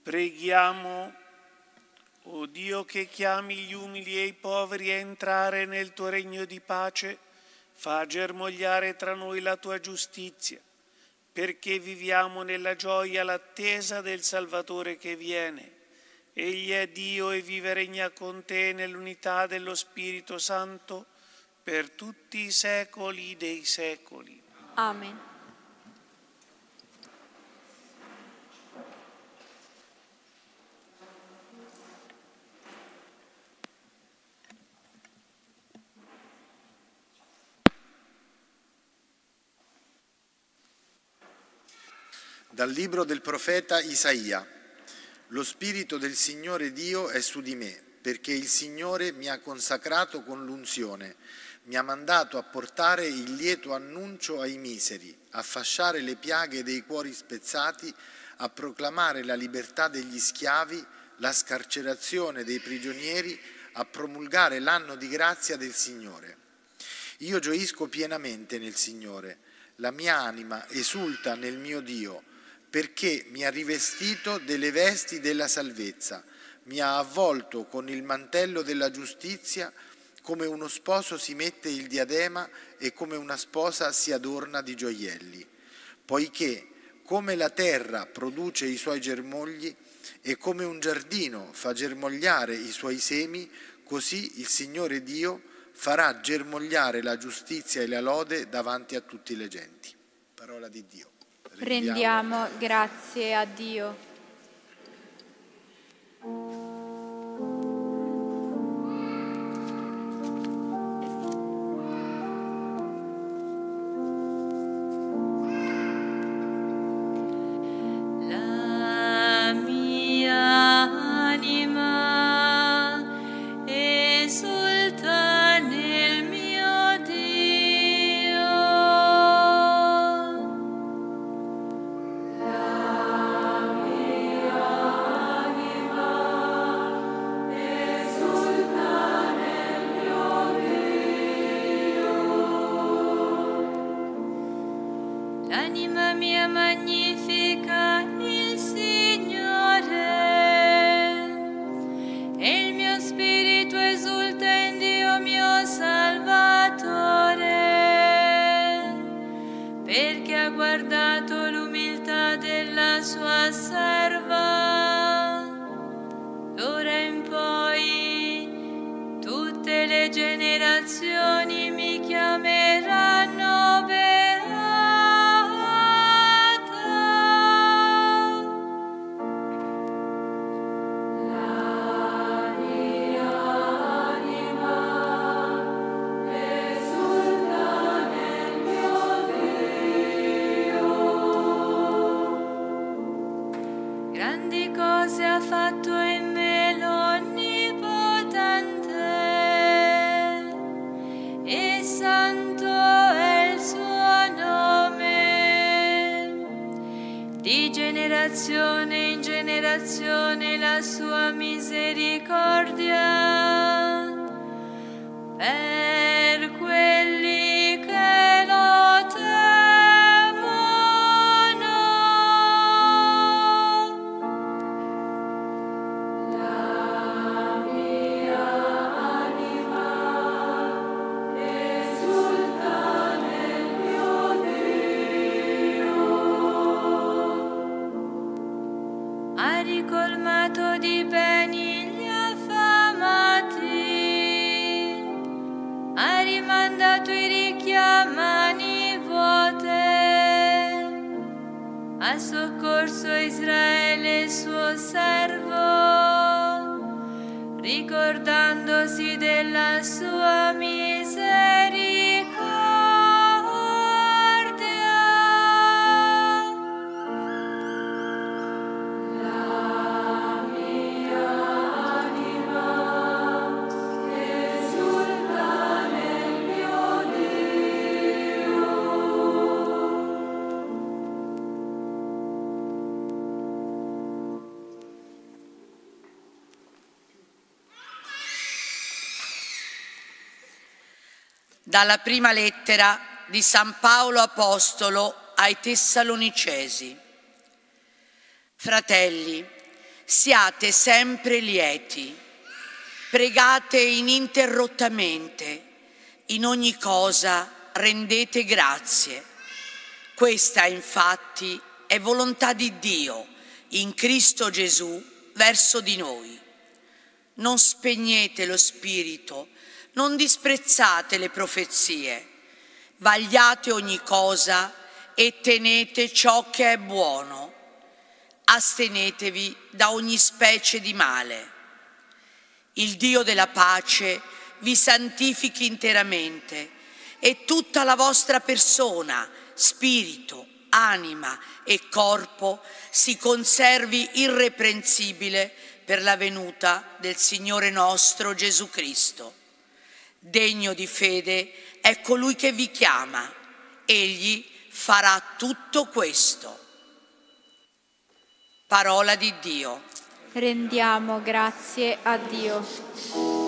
Preghiamo. O Dio che chiami gli umili e i poveri a entrare nel tuo regno di pace, fa germogliare tra noi la tua giustizia, perché viviamo nella gioia l'attesa del Salvatore che viene. Egli è Dio e vive e regna con te nell'unità dello Spirito Santo per tutti i secoli dei secoli. Amen. Dal libro del profeta Isaia. Lo Spirito del Signore Dio è su di me, perché il Signore mi ha consacrato con l'unzione, mi ha mandato a portare il lieto annuncio ai miseri, a fasciare le piaghe dei cuori spezzati, a proclamare la libertà degli schiavi, la scarcerazione dei prigionieri, a promulgare l'anno di grazia del Signore. Io gioisco pienamente nel Signore, la mia anima esulta nel mio Dio, perché mi ha rivestito delle vesti della salvezza, mi ha avvolto con il mantello della giustizia, come uno sposo si mette il diadema e come una sposa si adorna di gioielli. Poiché, come la terra produce i suoi germogli e come un giardino fa germogliare i suoi semi, così il Signore Dio farà germogliare la giustizia e la lode davanti a tutte le genti. Parola di Dio. Rendiamo grazie a Dio. La mia anima esulta nel mio Dio. La mia anima esulta nel mio Dio. L'anima mia magnifica il Signore e il mio spirito esulta in Dio mio Salvatore, perché ha guardato l'umiltà della sua serva. D'ora in poi tutte le generazioni mi chiameranno beata. La mia anima esulta nel mio Dio. Grandi cose ha fatto in me l'Onnipotente, e santo è il suo nome. Di generazione in generazione la sua misericordia per quelli che lo temono. La mia anima esulta nel mio Dio. Ha ricolmato di beni gli affamati, ha rimandato i ricchi a mani vuote, ha soccorso Israele suo servo, ricordandosi della sua misericordia. La mia anima esulta nel mio Dio. Dalla prima lettera di San Paolo Apostolo ai Tessalonicesi. Fratelli, Siate sempre lieti, pregate ininterrottamente, in ogni cosa rendete grazie. Questa infatti è volontà di Dio in Cristo Gesù verso di noi. Non spegnete lo spirito, non disprezzate le profezie, vagliate ogni cosa e tenete ciò che è buono. Astenetevi da ogni specie di male. Il Dio della pace vi santifichi interamente e tutta la vostra persona, spirito, anima e corpo si conservi irreprensibile per la venuta del Signore nostro Gesù Cristo. Degno di fede è colui che vi chiama. Egli farà tutto questo. Parola di Dio. Rendiamo grazie a Dio.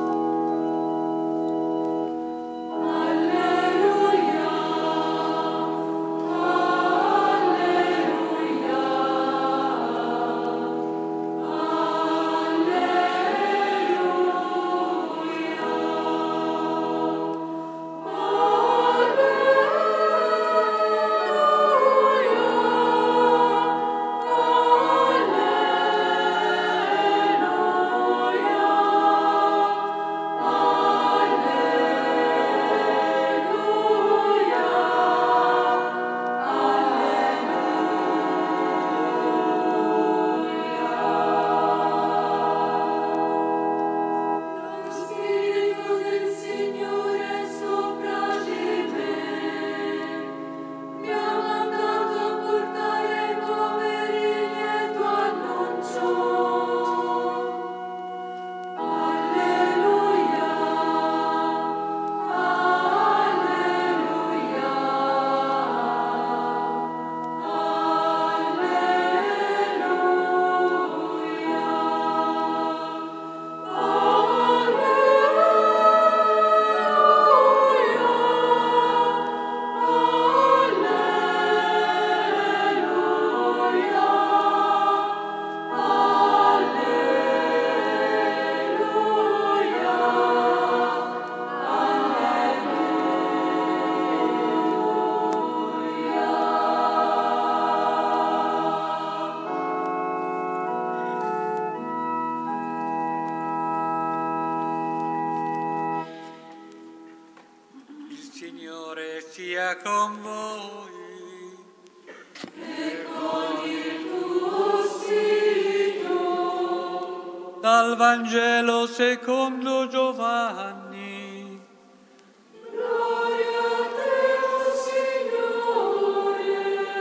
sia con voi. E con il tuo spirito. Dal Vangelo secondo Giovanni. Gloria a te, o Signore.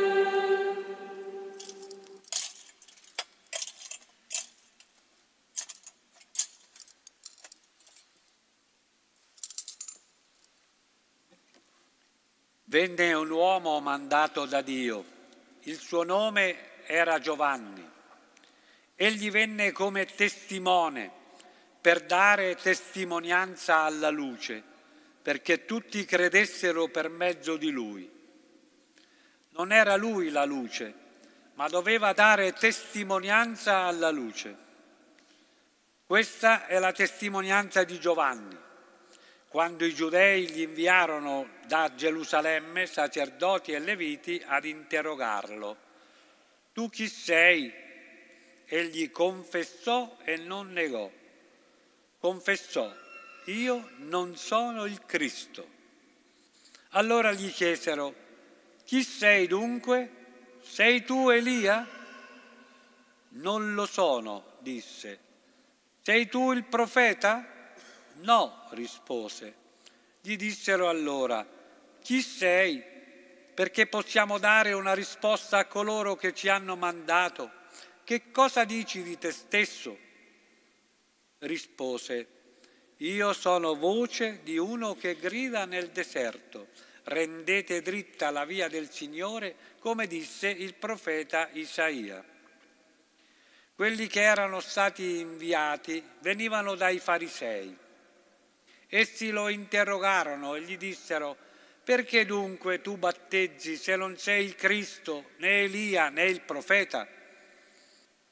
Venne un uomo mandato da Dio. Il suo nome era Giovanni. Egli venne come testimone per dare testimonianza alla luce, perché tutti credessero per mezzo di lui. Non era lui la luce, ma doveva dare testimonianza alla luce. Questa è la testimonianza di Giovanni. Quando i giudei gli inviarono da Gerusalemme sacerdoti e leviti ad interrogarlo. Tu chi sei? Egli confessò e non negò. Confessò, io non sono il Cristo. Allora gli chiesero, chi sei dunque? Sei tu Elia? Non lo sono, disse. Sei tu il profeta? No, rispose. Gli dissero allora, chi sei? Perché possiamo dare una risposta a coloro che ci hanno mandato. Che cosa dici di te stesso? Rispose, io sono voce di uno che grida nel deserto. Rendete dritta la via del Signore, come disse il profeta Isaia. Quelli che erano stati inviati venivano dai farisei. Essi lo interrogarono e gli dissero, perché dunque tu battezzi se non sei il Cristo, né Elia, né il profeta?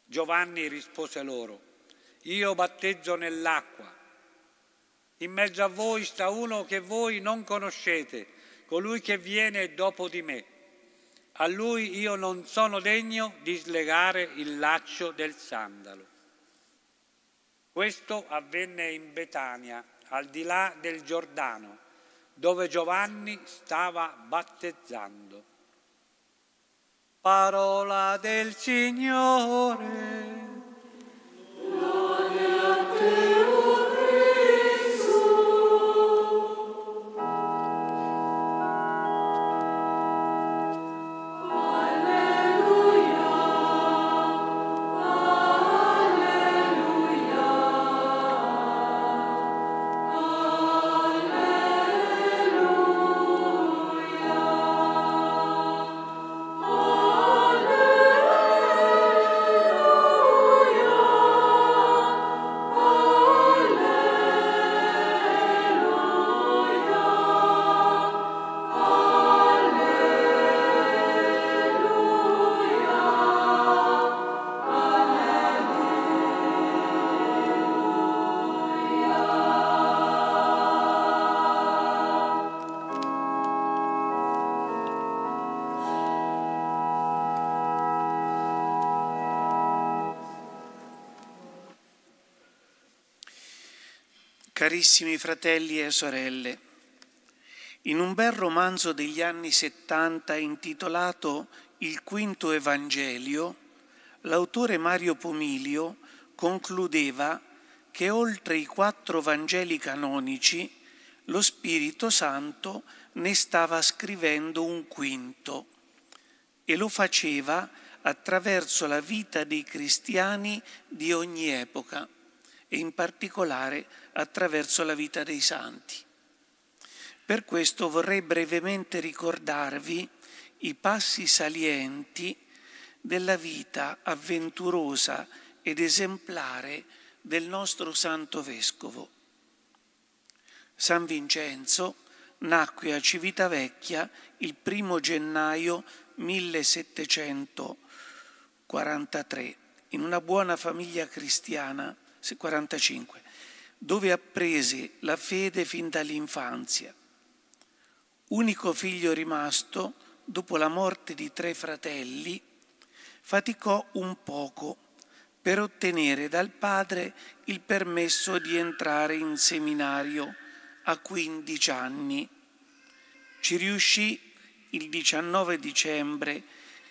Giovanni rispose loro: io battezzo nell'acqua. In mezzo a voi sta uno che voi non conoscete, colui che viene dopo di me. A lui io non sono degno di slegare il laccio del sandalo. Questo avvenne in Betania, al di là del Giordano, dove Giovanni stava battezzando. Parola del Signore. Lode a te, o Cristo. Alleluia, alleluia, Carissimi fratelli e sorelle, in un bel romanzo degli anni 70 intitolato Il Quinto Evangelio, l'autore Mario Pomilio concludeva che oltre i 4 Vangeli canonici, lo Spirito Santo ne stava scrivendo un quinto e lo faceva attraverso la vita dei cristiani di ogni epoca e in particolare attraverso la vita dei santi. Per questo vorrei brevemente ricordarvi i passi salienti della vita avventurosa ed esemplare del nostro Santo Vescovo. San Vincenzo nacque a Civitavecchia il 1 gennaio 1743 in una buona famiglia cristiana, 45, dove apprese la fede fin dall'infanzia. Unico figlio rimasto, dopo la morte di 3 fratelli, faticò un poco per ottenere dal padre il permesso di entrare in seminario a 15 anni. Ci riuscì il 19 dicembre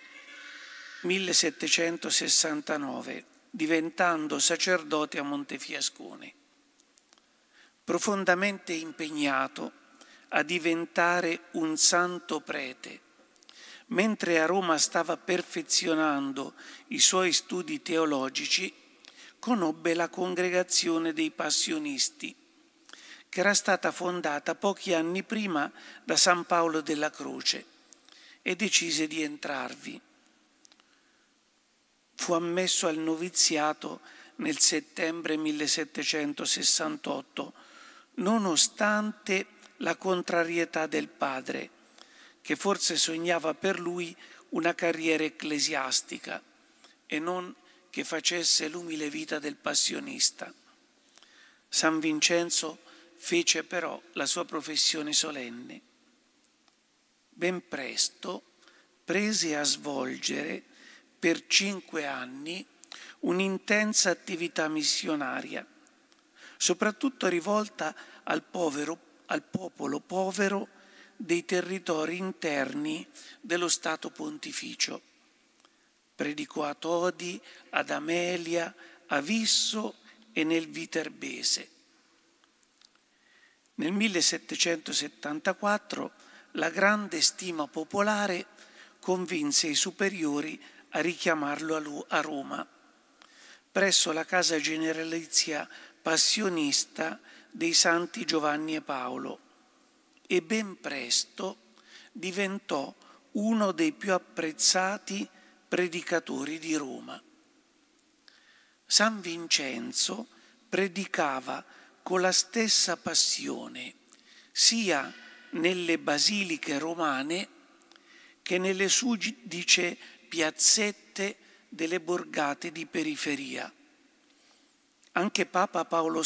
1769, diventando sacerdote a Montefiascone. Profondamente impegnato a diventare un santo prete, mentre a Roma stava perfezionando i suoi studi teologici, conobbe la congregazione dei Passionisti, che era stata fondata pochi anni prima da San Paolo della Croce, e decise di entrarvi. Fu ammesso al noviziato nel settembre 1768, nonostante la contrarietà del padre, che forse sognava per lui una carriera ecclesiastica e non che facesse l'umile vita del passionista. San Vincenzo fece però la sua professione solenne. Ben presto prese a svolgere per 5 anni un'intensa attività missionaria, soprattutto rivolta al popolo povero dei territori interni dello Stato Pontificio. Predicò a Todi, ad Amelia, a Visso e nel Viterbese. Nel 1774 la grande stima popolare convinse i superiori a richiamarlo a Roma, presso la casa generalizia passionista dei Santi Giovanni e Paolo, e ben presto diventò uno dei più apprezzati predicatori di Roma. San Vincenzo predicava con la stessa passione sia nelle basiliche romane che nelle sudice piazzette delle borgate di periferia. Anche Papa Pio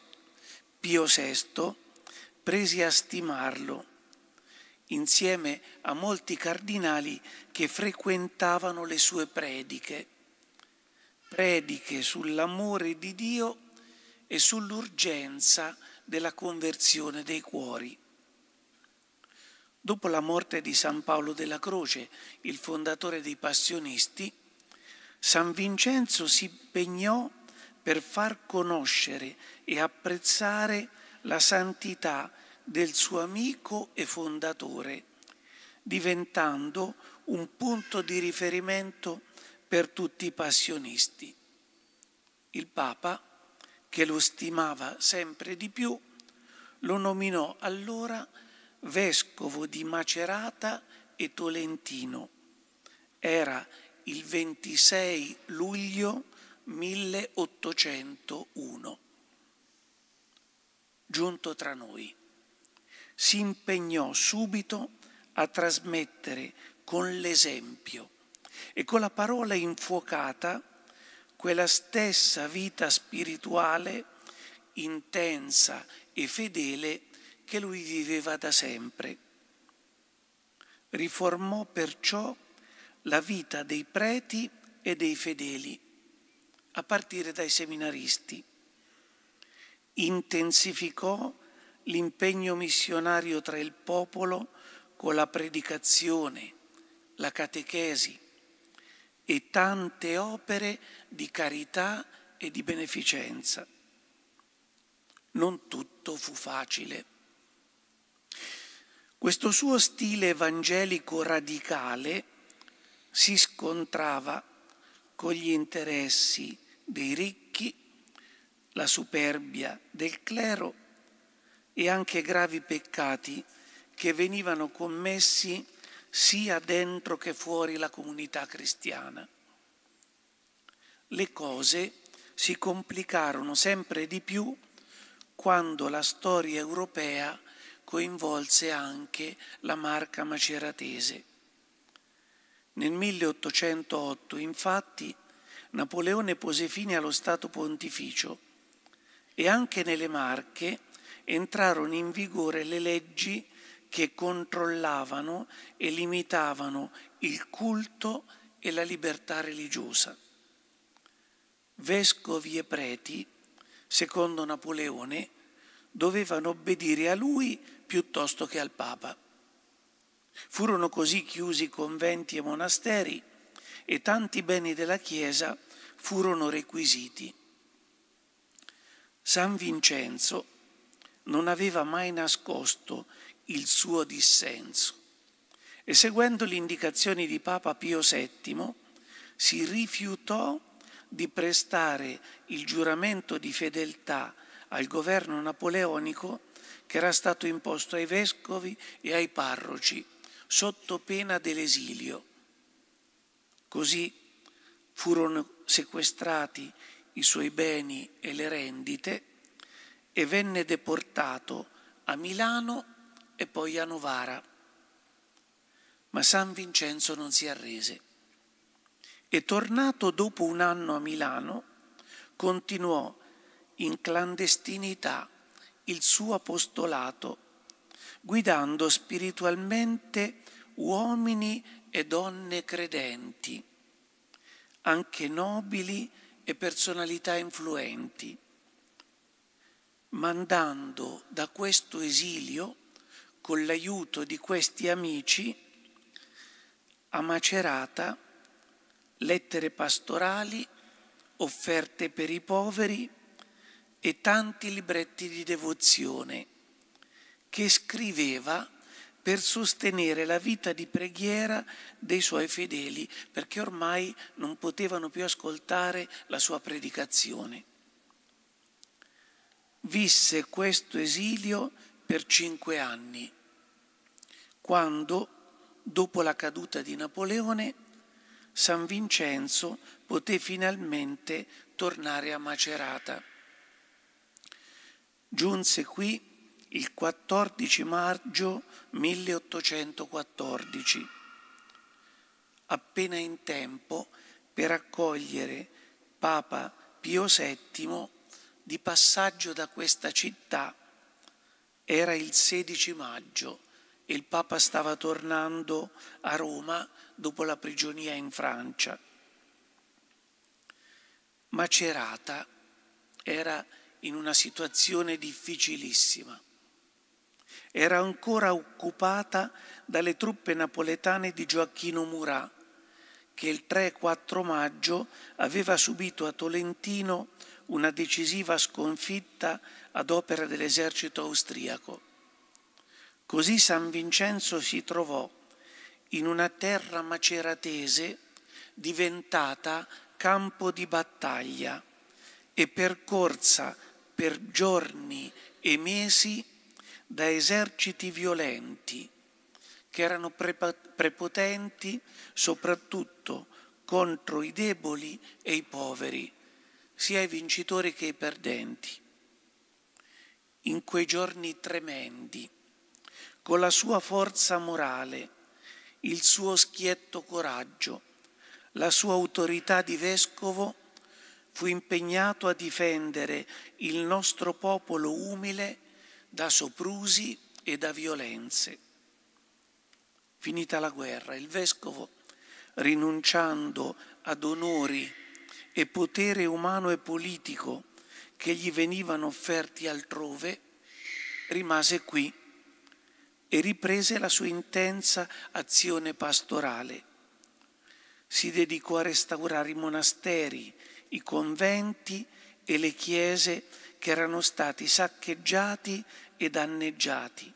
VI prese a stimarlo, insieme a molti cardinali che frequentavano le sue prediche sull'amore di Dio e sull'urgenza della conversione dei cuori. Dopo la morte di San Paolo della Croce, il fondatore dei Passionisti, San Vincenzo si impegnò per far conoscere e apprezzare la santità del suo amico e fondatore, diventando un punto di riferimento per tutti i passionisti. Il Papa, che lo stimava sempre di più, lo nominò allora vescovo di Macerata e Tolentino. Era il 26 luglio 1801. Giunto tra noi, si impegnò subito a trasmettere con l'esempio e con la parola infuocata quella stessa vita spirituale intensa e fedele che lui viveva da sempre. Riformò perciò la vita dei preti e dei fedeli, a partire dai seminaristi. Intensificò l'impegno missionario tra il popolo con la predicazione, la catechesi e tante opere di carità e di beneficenza. Non tutto fu facile. Questo suo stile evangelico radicale si scontrava con gli interessi dei ricchi, la superbia del clero e anche gravi peccati che venivano commessi sia dentro che fuori la comunità cristiana. Le cose si complicarono sempre di più quando la storia europea coinvolse anche la Marca maceratese. Nel 1808, infatti, Napoleone pose fine allo Stato Pontificio e anche nelle Marche entrarono in vigore le leggi che controllavano e limitavano il culto e la libertà religiosa. Vescovi e preti, secondo Napoleone, dovevano obbedire a lui piuttosto che al Papa. Furono così chiusi conventi e monasteri e tanti beni della Chiesa furono requisiti. San Vincenzo non aveva mai nascosto il suo dissenso e, seguendo le indicazioni di Papa Pio VII, si rifiutò di prestare il giuramento di fedeltà al governo napoleonico che era stato imposto ai vescovi e ai parroci sotto pena dell'esilio. Così furono sequestrati i suoi beni e le rendite e venne deportato a Milano e poi a Novara. Ma San Vincenzo non si arrese e, tornato dopo un anno a Milano, continuò in clandestinità il suo apostolato, guidando spiritualmente uomini e donne credenti, anche nobili e personalità influenti, mandando da questo esilio, con l'aiuto di questi amici, a Macerata lettere pastorali, offerte per i poveri e tanti libretti di devozione che scriveva per sostenere la vita di preghiera dei suoi fedeli, perché ormai non potevano più ascoltare la sua predicazione. Visse questo esilio per 5 anni, quando, dopo la caduta di Napoleone, San Vincenzo poté finalmente tornare a Macerata. Giunse qui il 14 maggio 1814, appena in tempo per accogliere Papa Pio VII di passaggio da questa città. Era il 16 maggio e il Papa stava tornando a Roma dopo la prigionia in Francia. Macerata era in una situazione difficilissima. Era ancora occupata dalle truppe napoletane di Gioacchino Murat, che il 3-4 maggio aveva subito a Tolentino una decisiva sconfitta ad opera dell'esercito austriaco. Così San Vincenzo si trovò in una terra maceratese diventata campo di battaglia e percorsa per giorni e mesi da eserciti violenti che erano prepotenti soprattutto contro i deboli e i poveri, sia i vincitori che i perdenti. In quei giorni tremendi, con la sua forza morale, il suo schietto coraggio, la sua autorità di vescovo, fu impegnato a difendere il nostro popolo umile da soprusi e da violenze. Finita la guerra, il vescovo, rinunciando ad onori e potere umano e politico che gli venivano offerti altrove, rimase qui e riprese la sua intensa azione pastorale. Si dedicò a restaurare i monasteri, i conventi e le chiese che erano stati saccheggiati e danneggiati.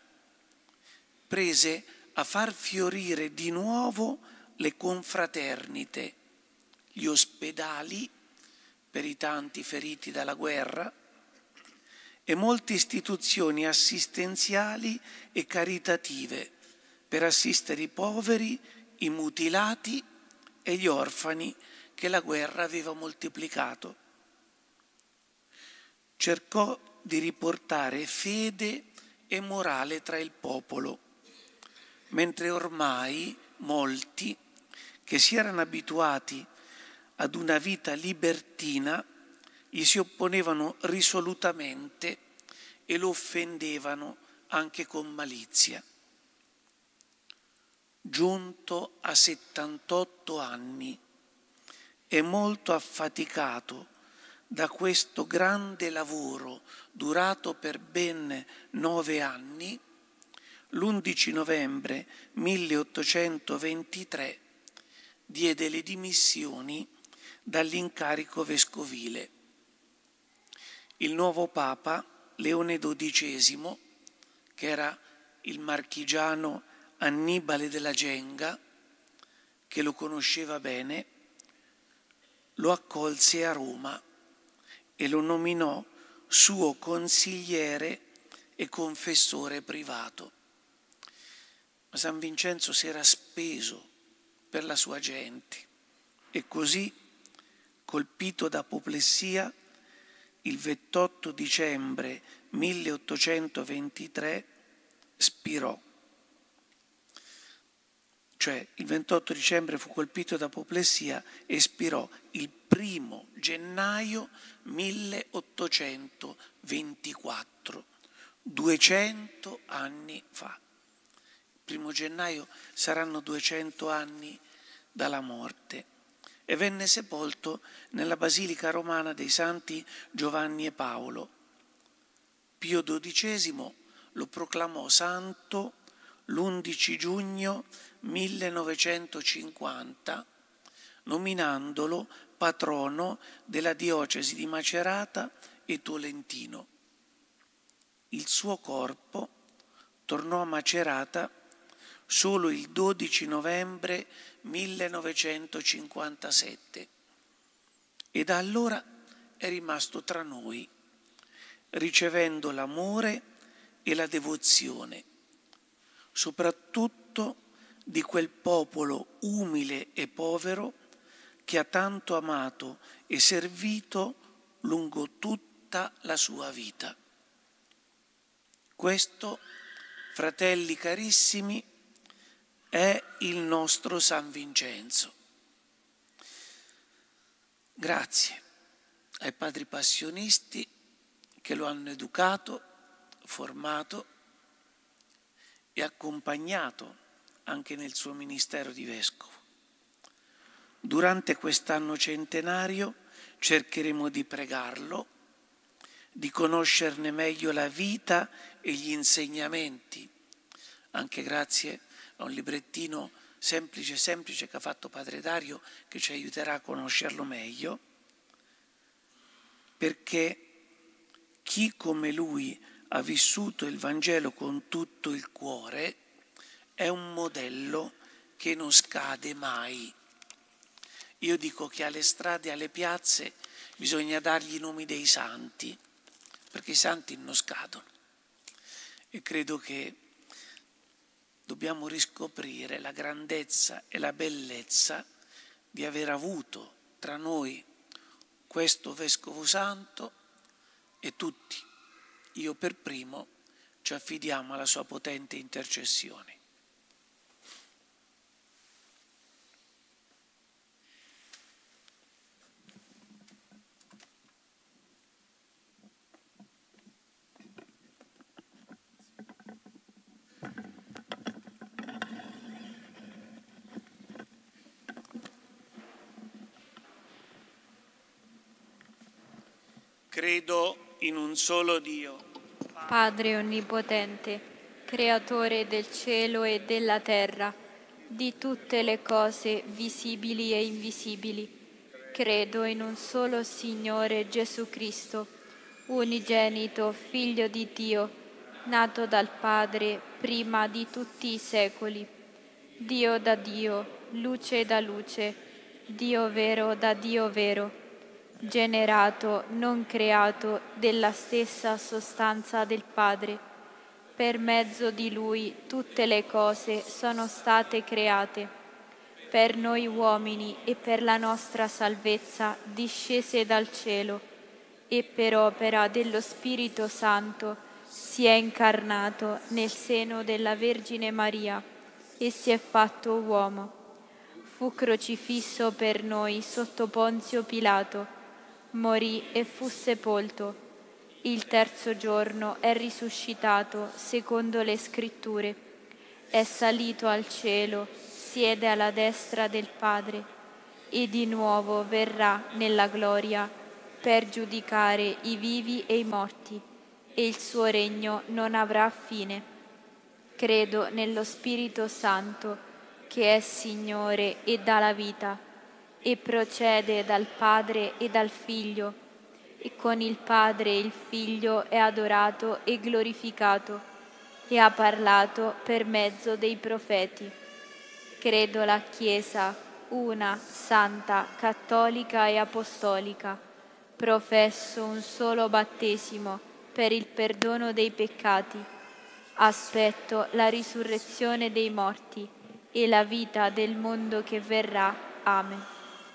Prese a far fiorire di nuovo le confraternite, gli ospedali per i tanti feriti dalla guerra e molte istituzioni assistenziali e caritative per assistere i poveri, i mutilati e gli orfani che la guerra aveva moltiplicato. Cercò di riportare fede e morale tra il popolo, mentre ormai molti che si erano abituati ad una vita libertina gli si opponevano risolutamente e lo offendevano anche con malizia. Giunto a 78 anni e molto affaticato da questo grande lavoro durato per ben 9 anni, l'11 novembre 1823 diede le dimissioni dall'incarico vescovile. Il nuovo Papa, Leone XII, che era il marchigiano Annibale della Genga, che lo conosceva bene, lo accolse a Roma e lo nominò suo consigliere e confessore privato. Ma San Vincenzo si era speso per la sua gente e così, colpito da apoplessia, il 28 dicembre 1823 spirò. Cioè il 28 dicembre fu colpito da apoplessia e spirò il 1 gennaio 1824, 200 anni fa. Il 1 gennaio saranno 200 anni dalla morte e venne sepolto nella Basilica Romana dei Santi Giovanni e Paolo. Pio XII lo proclamò santo l'11 giugno 1950, nominandolo patrono della diocesi di Macerata e Tolentino. Il suo corpo tornò a Macerata solo il 12 novembre 1957 e da allora è rimasto tra noi, ricevendo l'amore e la devozione, soprattutto di quel popolo umile e povero che ha tanto amato e servito lungo tutta la sua vita. Questo, fratelli carissimi, è il nostro San Vincenzo. Grazie ai padri passionisti che lo hanno educato, formato e accompagnato anche nel suo ministero di vescovo. Durante quest'anno centenario cercheremo di pregarlo, di conoscerne meglio la vita e gli insegnamenti, anche grazie a un librettino semplice che ha fatto Padre Dario, che ci aiuterà a conoscerlo meglio, perché chi come lui ha vissuto il Vangelo con tutto il cuore è un modello che non scade mai. Io dico che alle strade e alle piazze bisogna dargli i nomi dei santi, perché i santi non scadono. E credo che dobbiamo riscoprire la grandezza e la bellezza di aver avuto tra noi questo Vescovo Santo, e tutti, io per primo, ci affidiamo alla sua potente intercessione. Credo in un solo Dio, Padre Onnipotente, Creatore del cielo e della terra, di tutte le cose visibili e invisibili. Credo in un solo Signore Gesù Cristo, unigenito Figlio di Dio, nato dal Padre prima di tutti i secoli, Dio da Dio, luce da luce, Dio vero da Dio vero, generato, non creato, della stessa sostanza del Padre. Per mezzo di Lui tutte le cose sono state create. Per noi uomini e per la nostra salvezza discese dal cielo, e per opera dello Spirito Santo si è incarnato nel seno della Vergine Maria e si è fatto uomo. Fu crocifisso per noi sotto Ponzio Pilato, morì e fu sepolto. Il terzo giorno è risuscitato secondo le Scritture. È salito al cielo, siede alla destra del Padre e di nuovo verrà nella gloria per giudicare i vivi e i morti, e il suo regno non avrà fine. Credo nello Spirito Santo, che è Signore e dà la vita, e procede dal Padre e dal Figlio, e con il Padre e il Figlio è adorato e glorificato, e ha parlato per mezzo dei profeti. Credo alla Chiesa, una, santa, cattolica e apostolica. Professo un solo battesimo per il perdono dei peccati. Aspetto la risurrezione dei morti e la vita del mondo che verrà. Amen.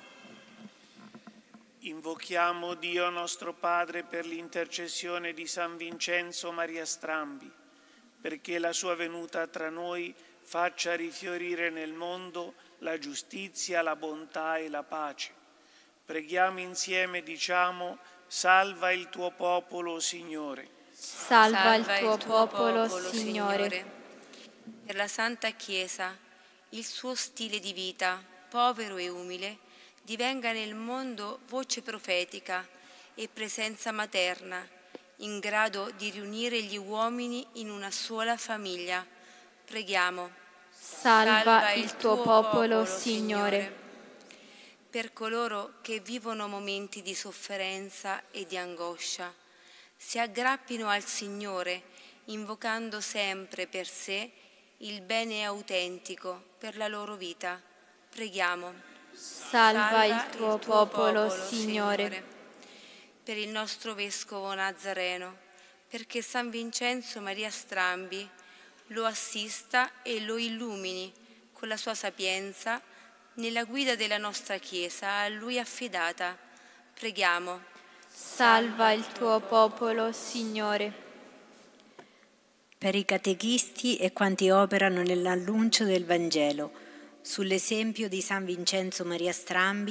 Invochiamo Dio nostro Padre per l'intercessione di San Vincenzo Maria Strambi, perché la sua venuta tra noi faccia rifiorire nel mondo la giustizia, la bontà e la pace. Preghiamo insieme, diciamo: salva il tuo popolo, Signore. Salva il tuo popolo, Signore. Per la Santa Chiesa, il suo stile di vita, povero e umile, divenga nel mondo voce profetica e presenza materna, in grado di riunire gli uomini in una sola famiglia. Preghiamo. Salva il tuo popolo, Signore. Per coloro che vivono momenti di sofferenza e di angoscia, si aggrappino al Signore, invocando sempre per sé il bene autentico per la loro vita. Preghiamo. Salva il tuo popolo, Signore. Per il nostro Vescovo Nazareno, perché San Vincenzo Maria Strambi lo assista e lo illumini con la sua sapienza nella guida della nostra Chiesa a Lui affidata. Preghiamo. Salva il tuo popolo, Signore. Per i catechisti e quanti operano nell'annuncio del Vangelo, sull'esempio di San Vincenzo Maria Strambi,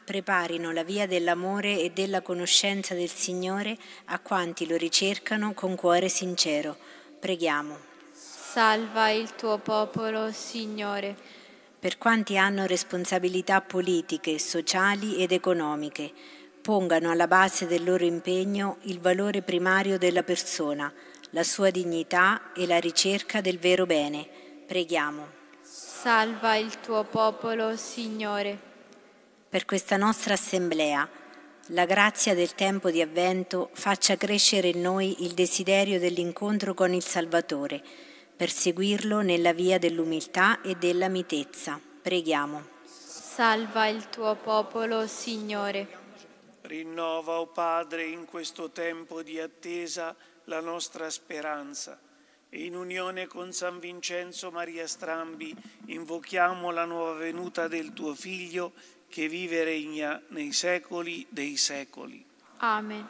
preparino la via dell'amore e della conoscenza del Signore a quanti lo ricercano con cuore sincero. Preghiamo. Salva il tuo popolo, Signore. Per quanti hanno responsabilità politiche, sociali ed economiche, pongano alla base del loro impegno il valore primario della persona, la sua dignità e la ricerca del vero bene. Preghiamo. Salva il tuo popolo, Signore. Per questa nostra assemblea, la grazia del tempo di Avvento faccia crescere in noi il desiderio dell'incontro con il Salvatore, per seguirlo nella via dell'umiltà e della mitezza. Preghiamo. Salva il tuo popolo, Signore. Rinnova, o Padre, in questo tempo di attesa la nostra speranza e in unione con San Vincenzo Maria Strambi invochiamo la nuova venuta del tuo Figlio che vive e regna nei secoli dei secoli. Amen.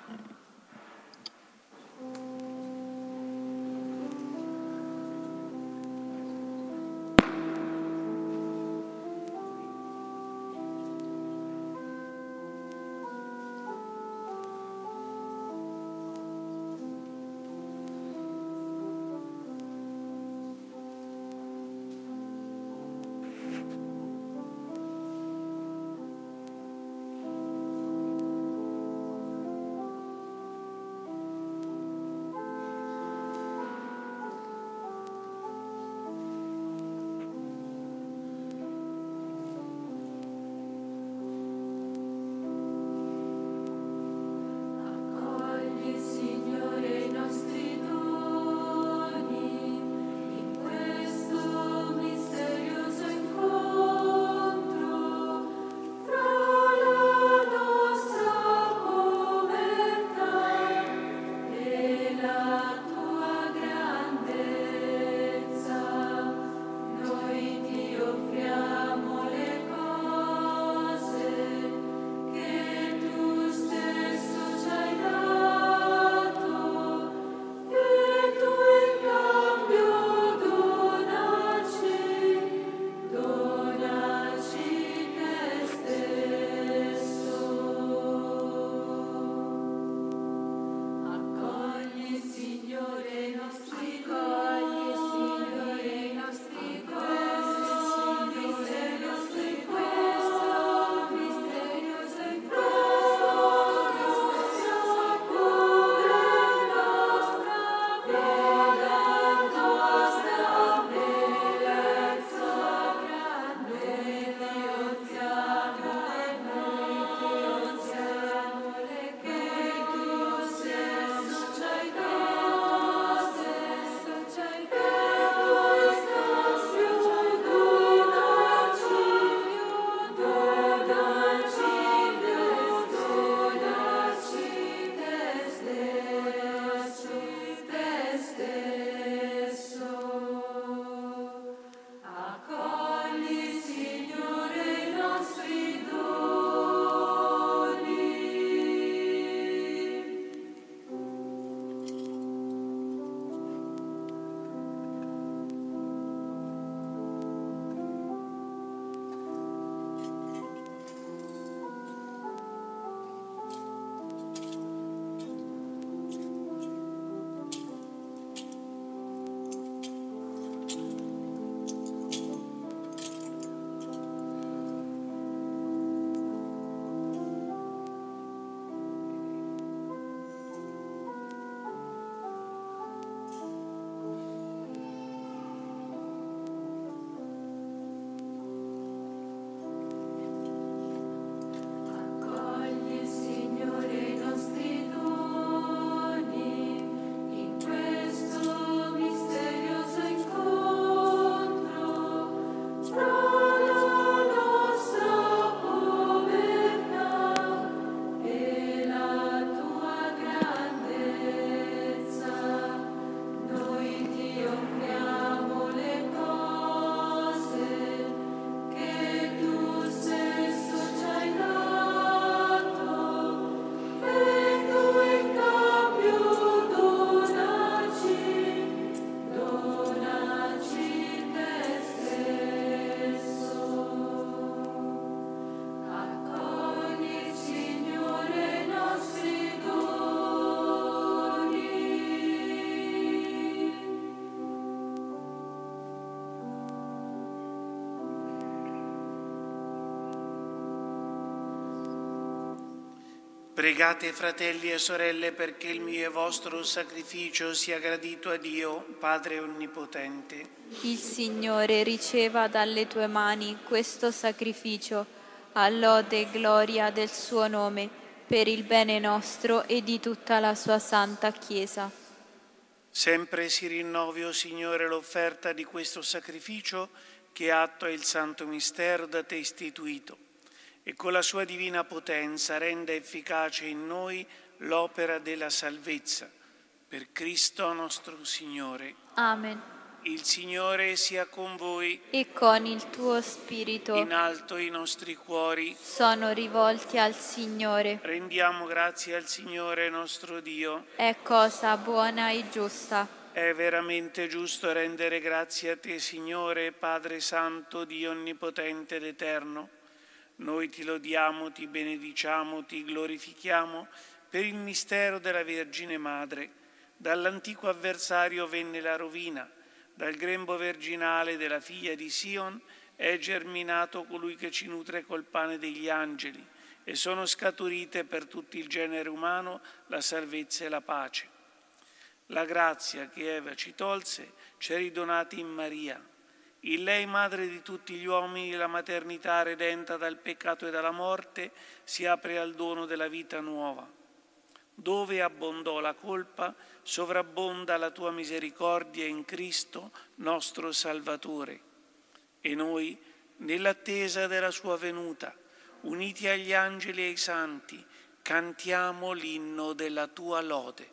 Pregate, fratelli e sorelle, perché il mio e vostro sacrificio sia gradito a Dio, Padre Onnipotente. Il Signore riceva dalle tue mani questo sacrificio, a lode e gloria del suo nome, per il bene nostro e di tutta la sua santa Chiesa. Sempre si rinnovi, o Signore, l'offerta di questo sacrificio che attua il santo mistero da te istituito, e con la sua divina potenza renda efficace in noi l'opera della salvezza. Per Cristo nostro Signore. Amen. Il Signore sia con voi. E con il tuo spirito. In alto i nostri cuori sono rivolti al Signore. Rendiamo grazie al Signore nostro Dio. È cosa buona e giusta. È veramente giusto rendere grazie a te, Signore, Padre Santo, Dio Onnipotente ed Eterno. Noi ti lodiamo, ti benediciamo, ti glorifichiamo per il mistero della Vergine Madre. Dall'antico avversario venne la rovina, dal grembo virginale della figlia di Sion è germinato colui che ci nutre col pane degli angeli, e sono scaturite per tutto il genere umano la salvezza e la pace. La grazia che Eva ci tolse ci è ridonata in Maria. In lei, madre di tutti gli uomini, la maternità redenta dal peccato e dalla morte si apre al dono della vita nuova. Dove abbondò la colpa, sovrabbonda la tua misericordia in Cristo, nostro Salvatore. E noi, nell'attesa della sua venuta, uniti agli angeli e ai santi, cantiamo l'inno della tua lode.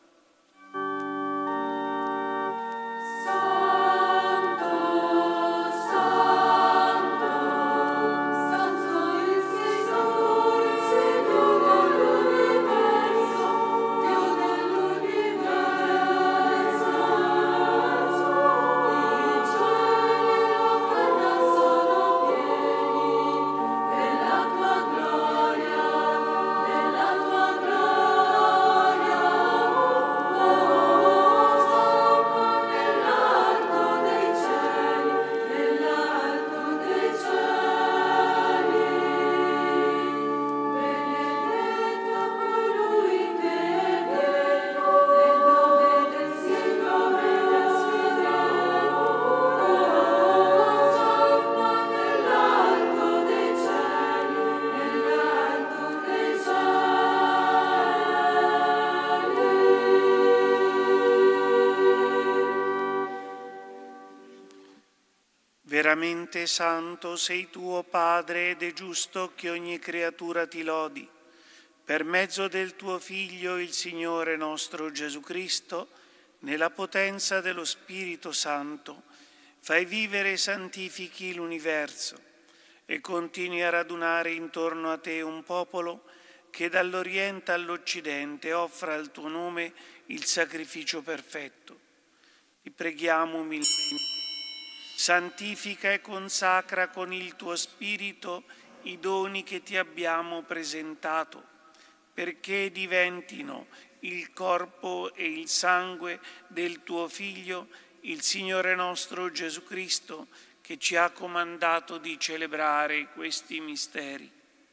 Veramente santo sei tu, Padre, ed è giusto che ogni creatura ti lodi. Per mezzo del tuo Figlio, il Signore nostro Gesù Cristo, nella potenza dello Spirito Santo, fai vivere e santifichi l'universo e continui a radunare intorno a te un popolo che dall'Oriente all'Occidente offra al tuo nome il sacrificio perfetto. Ti preghiamo umilmente. Santifica e consacra con il tuo Spirito i doni che ti abbiamo presentato, perché diventino il corpo e il sangue del tuo Figlio, il Signore nostro Gesù Cristo, che ci ha comandato di celebrare questi misteri.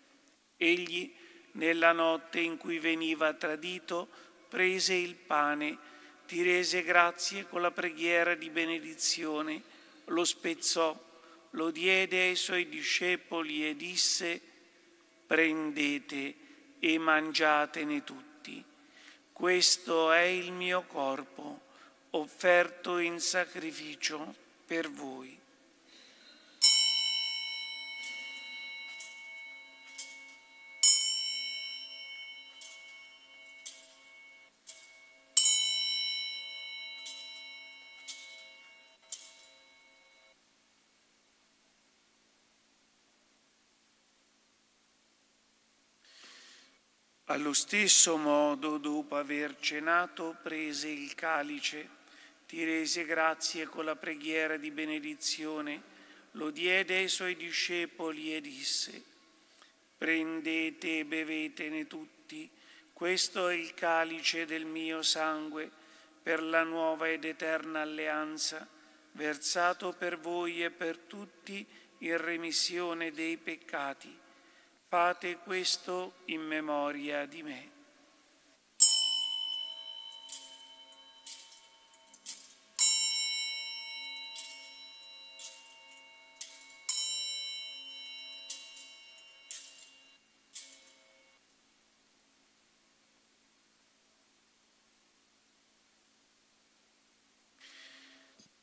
Egli, nella notte in cui veniva tradito, prese il pane, ti rese grazie con la preghiera di benedizione, lo spezzò, lo diede ai suoi discepoli e disse: prendete e mangiatene tutti. Questo è il mio corpo, offerto in sacrificio per voi. Allo stesso modo, dopo aver cenato, prese il calice, ti rese grazie con la preghiera di benedizione, lo diede ai suoi discepoli e disse: prendete e bevetene tutti, questo è il calice del mio sangue, per la nuova ed eterna alleanza, versato per voi e per tutti in remissione dei peccati. Fate questo in memoria di me.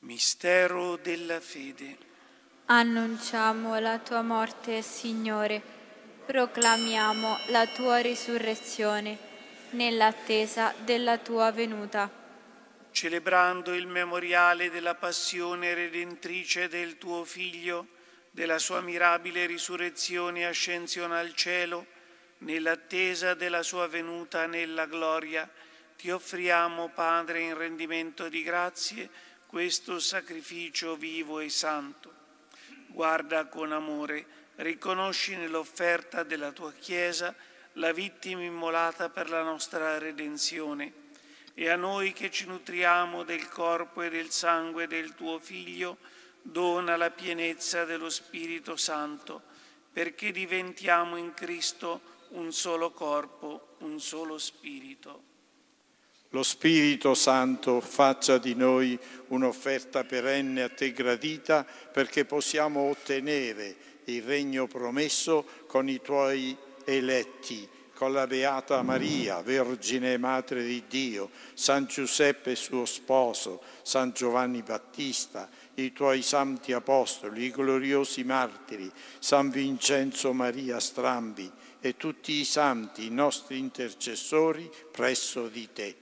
Mistero della fede. Annunciamo la tua morte, Signore, proclamiamo la tua risurrezione nell'attesa della tua venuta. Celebrando il memoriale della passione redentrice del tuo Figlio, della sua mirabile risurrezione e ascensione al cielo, nell'attesa della sua venuta nella gloria, ti offriamo, Padre, in rendimento di grazie, questo sacrificio vivo e santo. Guarda con amore, riconosci nell'offerta della tua Chiesa la vittima immolata per la nostra redenzione, e a noi che ci nutriamo del corpo e del sangue del tuo Figlio, dona la pienezza dello Spirito Santo, perché diventiamo in Cristo un solo corpo, un solo Spirito. Lo Spirito Santo faccia di noi un'offerta perenne a te gradita, perché possiamo ottenere il regno promesso con i tuoi eletti, con la Beata Maria, Vergine e Madre di Dio, San Giuseppe suo sposo, San Giovanni Battista, i tuoi santi apostoli, i gloriosi martiri, San Vincenzo Maria Strambi e tutti i santi, i nostri intercessori presso di te.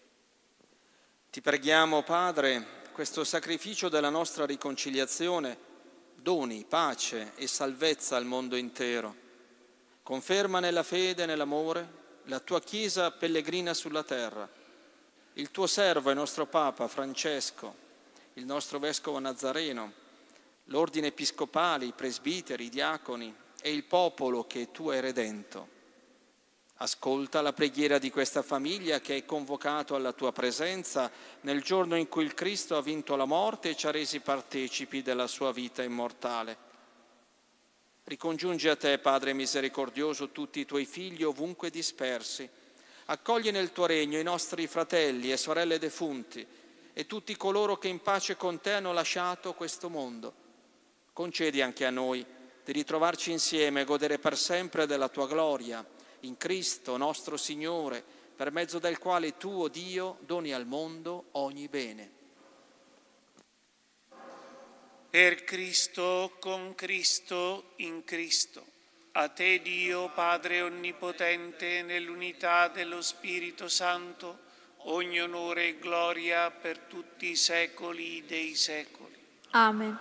Ti preghiamo, Padre, questo sacrificio della nostra riconciliazione doni pace e salvezza al mondo intero. Conferma nella fede e nell'amore la tua Chiesa pellegrina sulla terra, il tuo servo e nostro Papa Francesco, il nostro Vescovo Nazareno, l'ordine episcopale, i presbiteri, i diaconi e il popolo che tu hai redento. Ascolta la preghiera di questa famiglia che hai convocato alla tua presenza nel giorno in cui il Cristo ha vinto la morte e ci ha resi partecipi della sua vita immortale. Ricongiungi a te, Padre misericordioso, tutti i tuoi figli ovunque dispersi. Accogli nel tuo regno i nostri fratelli e sorelle defunti e tutti coloro che in pace con te hanno lasciato questo mondo. Concedi anche a noi di ritrovarci insieme e godere per sempre della tua gloria, in Cristo nostro Signore, per mezzo del quale tu, o Dio, doni al mondo ogni bene. Per Cristo, con Cristo, in Cristo. A te, Dio, Padre Onnipotente, nell'unità dello Spirito Santo, ogni onore e gloria per tutti i secoli dei secoli. Amen.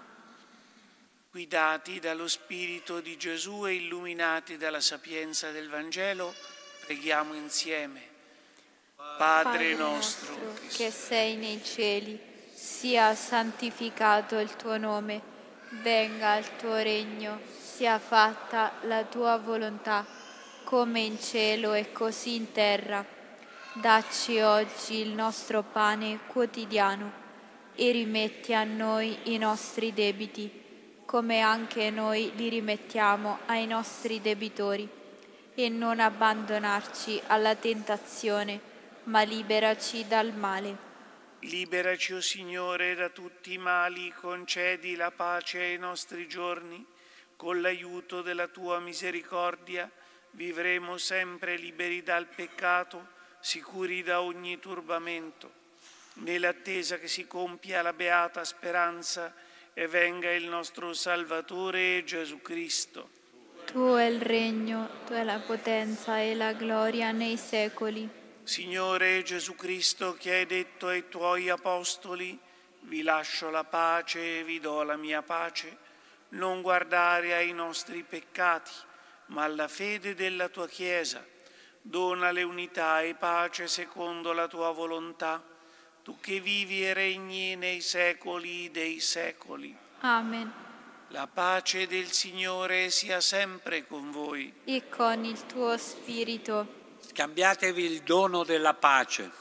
Guidati dallo Spirito di Gesù e illuminati dalla sapienza del Vangelo, preghiamo insieme. Padre nostro, che sei nei cieli, sia santificato il tuo nome, venga il tuo regno, sia fatta la tua volontà, come in cielo e così in terra. Dacci oggi il nostro pane quotidiano e rimetti a noi i nostri debiti, come anche noi li rimettiamo ai nostri debitori, e non abbandonarci alla tentazione, ma liberaci dal male. Liberaci, o Signore, da tutti i mali, concedi la pace ai nostri giorni. Con l'aiuto della tua misericordia vivremo sempre liberi dal peccato, sicuri da ogni turbamento, nell'attesa che si compia la beata speranza e venga il nostro Salvatore Gesù Cristo. Tuo è il regno, tua è la potenza e la gloria nei secoli. Signore Gesù Cristo, che hai detto ai tuoi apostoli: vi lascio la pace e vi do la mia pace, non guardare ai nostri peccati, ma alla fede della tua Chiesa. Donale unità e pace secondo la tua volontà, tu che vivi e regni nei secoli dei secoli. Amen. La pace del Signore sia sempre con voi. E con il tuo spirito. Scambiatevi il dono della pace.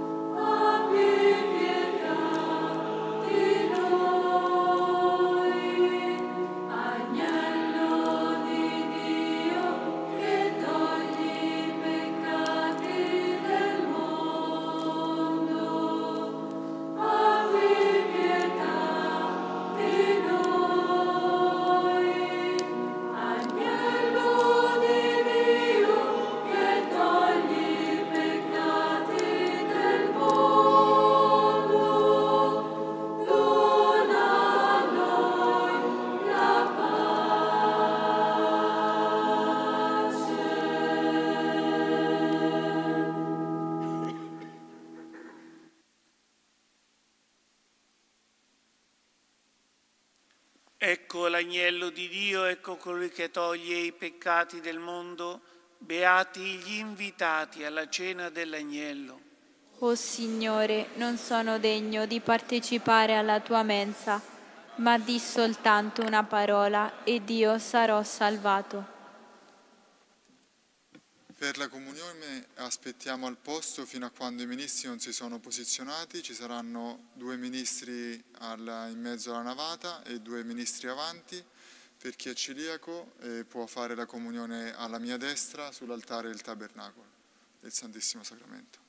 Abbi pietà di noi. Ecco l'agnello di Dio, ecco colui che toglie i peccati del mondo. Beati gli invitati alla cena dell'agnello. O Signore, non sono degno di partecipare alla tua mensa, ma di soltanto una parola ed io sarò salvato. Per la comunione aspettiamo al posto fino a quando i ministri non si sono posizionati. Ci saranno 2 ministri in mezzo alla navata e 2 ministri avanti. Per chi è celiaco può fare la comunione alla mia destra sull'altare del tabernacolo del Santissimo Sacramento.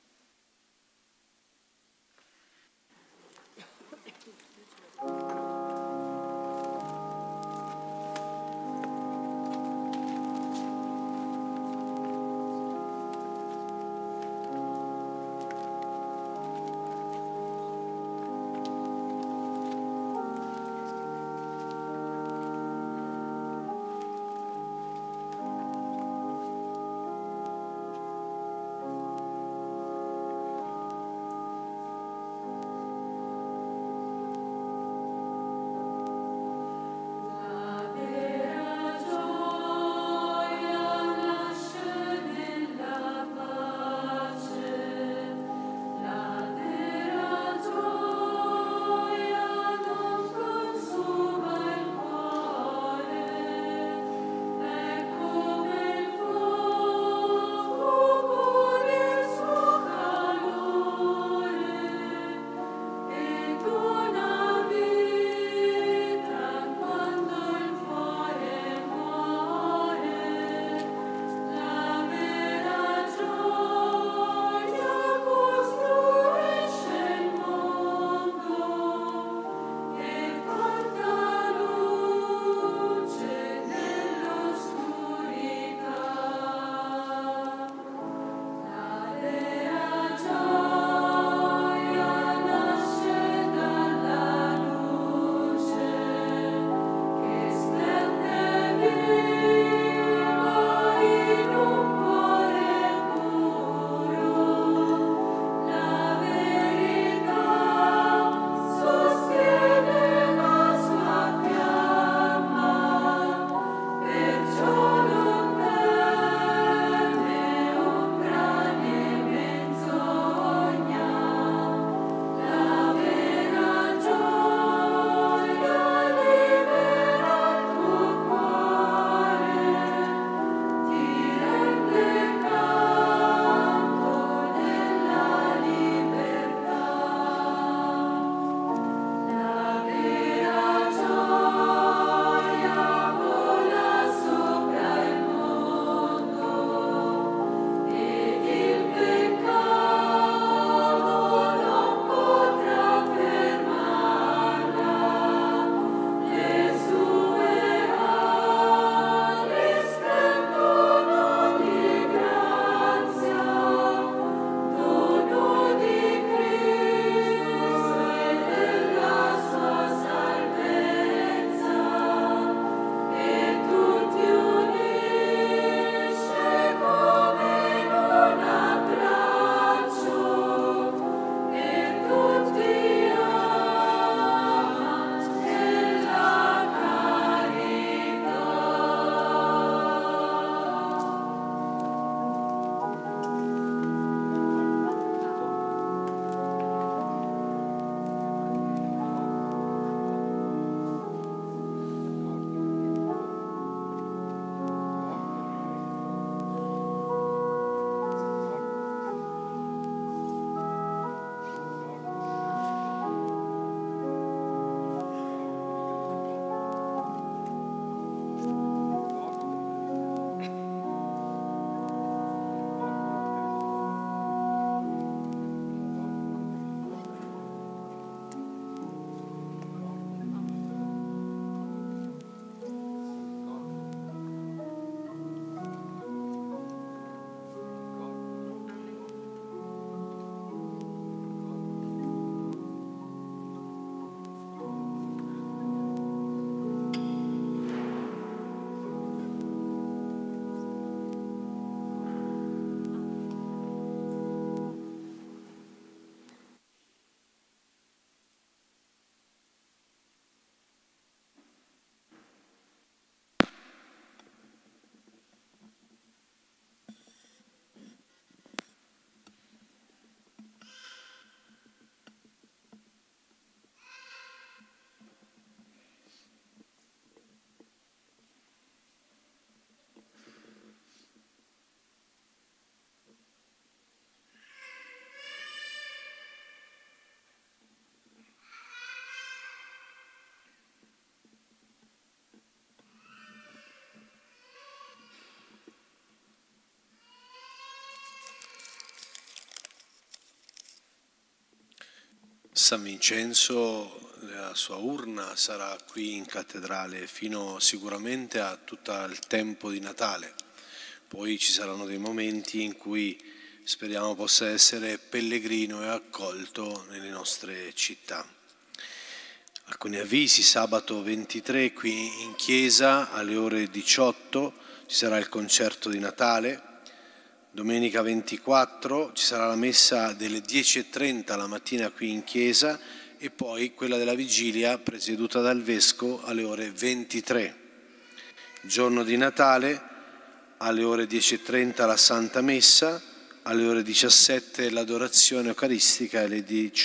San Vincenzo, la sua urna sarà qui in cattedrale fino sicuramente a tutto il tempo di Natale. Poi ci saranno dei momenti in cui speriamo possa essere pellegrino e accolto nelle nostre città. Alcuni avvisi: sabato 23 qui in chiesa alle ore 18 ci sarà il concerto di Natale. Domenica 24 ci sarà la messa delle 10:30 la mattina qui in chiesa e poi quella della vigilia presieduta dal Vescovo alle ore 23. Giorno di Natale alle ore 10:30 la Santa Messa, alle ore 17 l'adorazione eucaristica e alle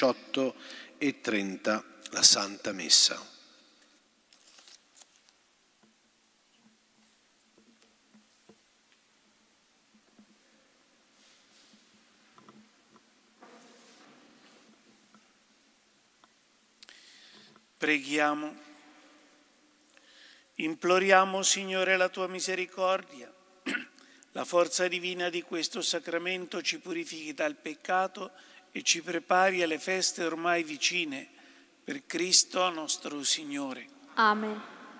18:30 la Santa Messa. Preghiamo. Imploriamo, Signore, la tua misericordia. La forza divina di questo sacramento ci purifichi dal peccato e ci prepari alle feste ormai vicine. Per Cristo nostro Signore. Amen.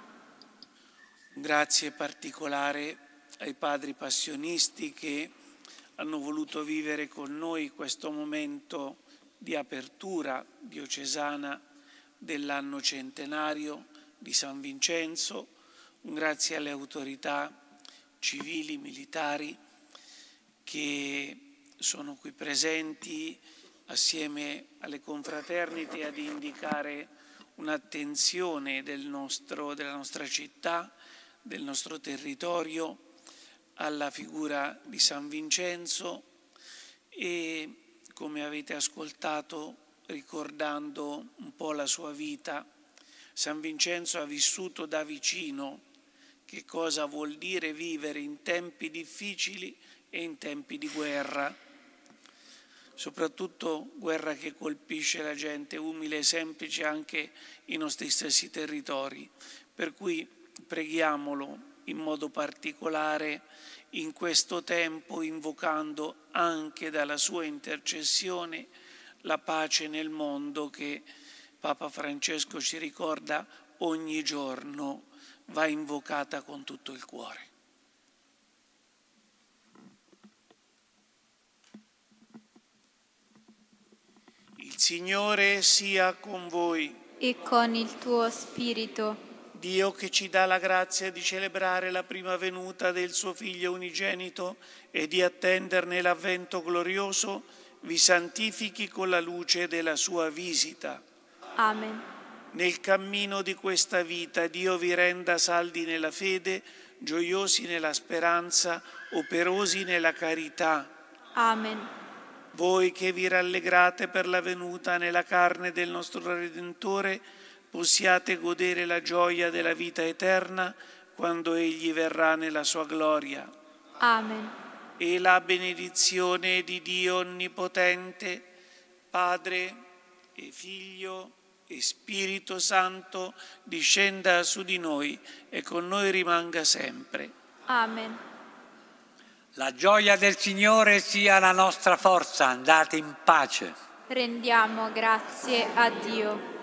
Grazie particolare ai padri passionisti che hanno voluto vivere con noi questo momento di apertura diocesana dell'anno centenario di San Vincenzo. Un grazie alle autorità civili, militari che sono qui presenti assieme alle confraternite ad indicare un'attenzione della nostra città, del nostro territorio alla figura di San Vincenzo e, come avete ascoltato, ricordando un po' la sua vita, San Vincenzo ha vissuto da vicino che cosa vuol dire vivere in tempi difficili e in tempi di guerra, soprattutto guerra che colpisce la gente umile e semplice anche i nostri stessi territori. Per cui preghiamolo in modo particolare in questo tempo, invocando anche dalla sua intercessione la pace nel mondo che Papa Francesco ci ricorda ogni giorno va invocata con tutto il cuore. Il Signore sia con voi. E con il tuo spirito. Dio, che ci dà la grazia di celebrare la prima venuta del suo Figlio unigenito e di attenderne l'avvento glorioso, vi santifichi con la luce della sua visita. Amen. Nel cammino di questa vita Dio vi renda saldi nella fede, gioiosi nella speranza, operosi nella carità. Amen. Voi che vi rallegrate per la venuta nella carne del nostro Redentore, possiate godere la gioia della vita eterna quando Egli verrà nella sua gloria. Amen. E la benedizione di Dio Onnipotente, Padre e Figlio e Spirito Santo, discenda su di noi e con noi rimanga sempre. Amen. La gioia del Signore sia la nostra forza. Andate in pace. Rendiamo grazie a Dio.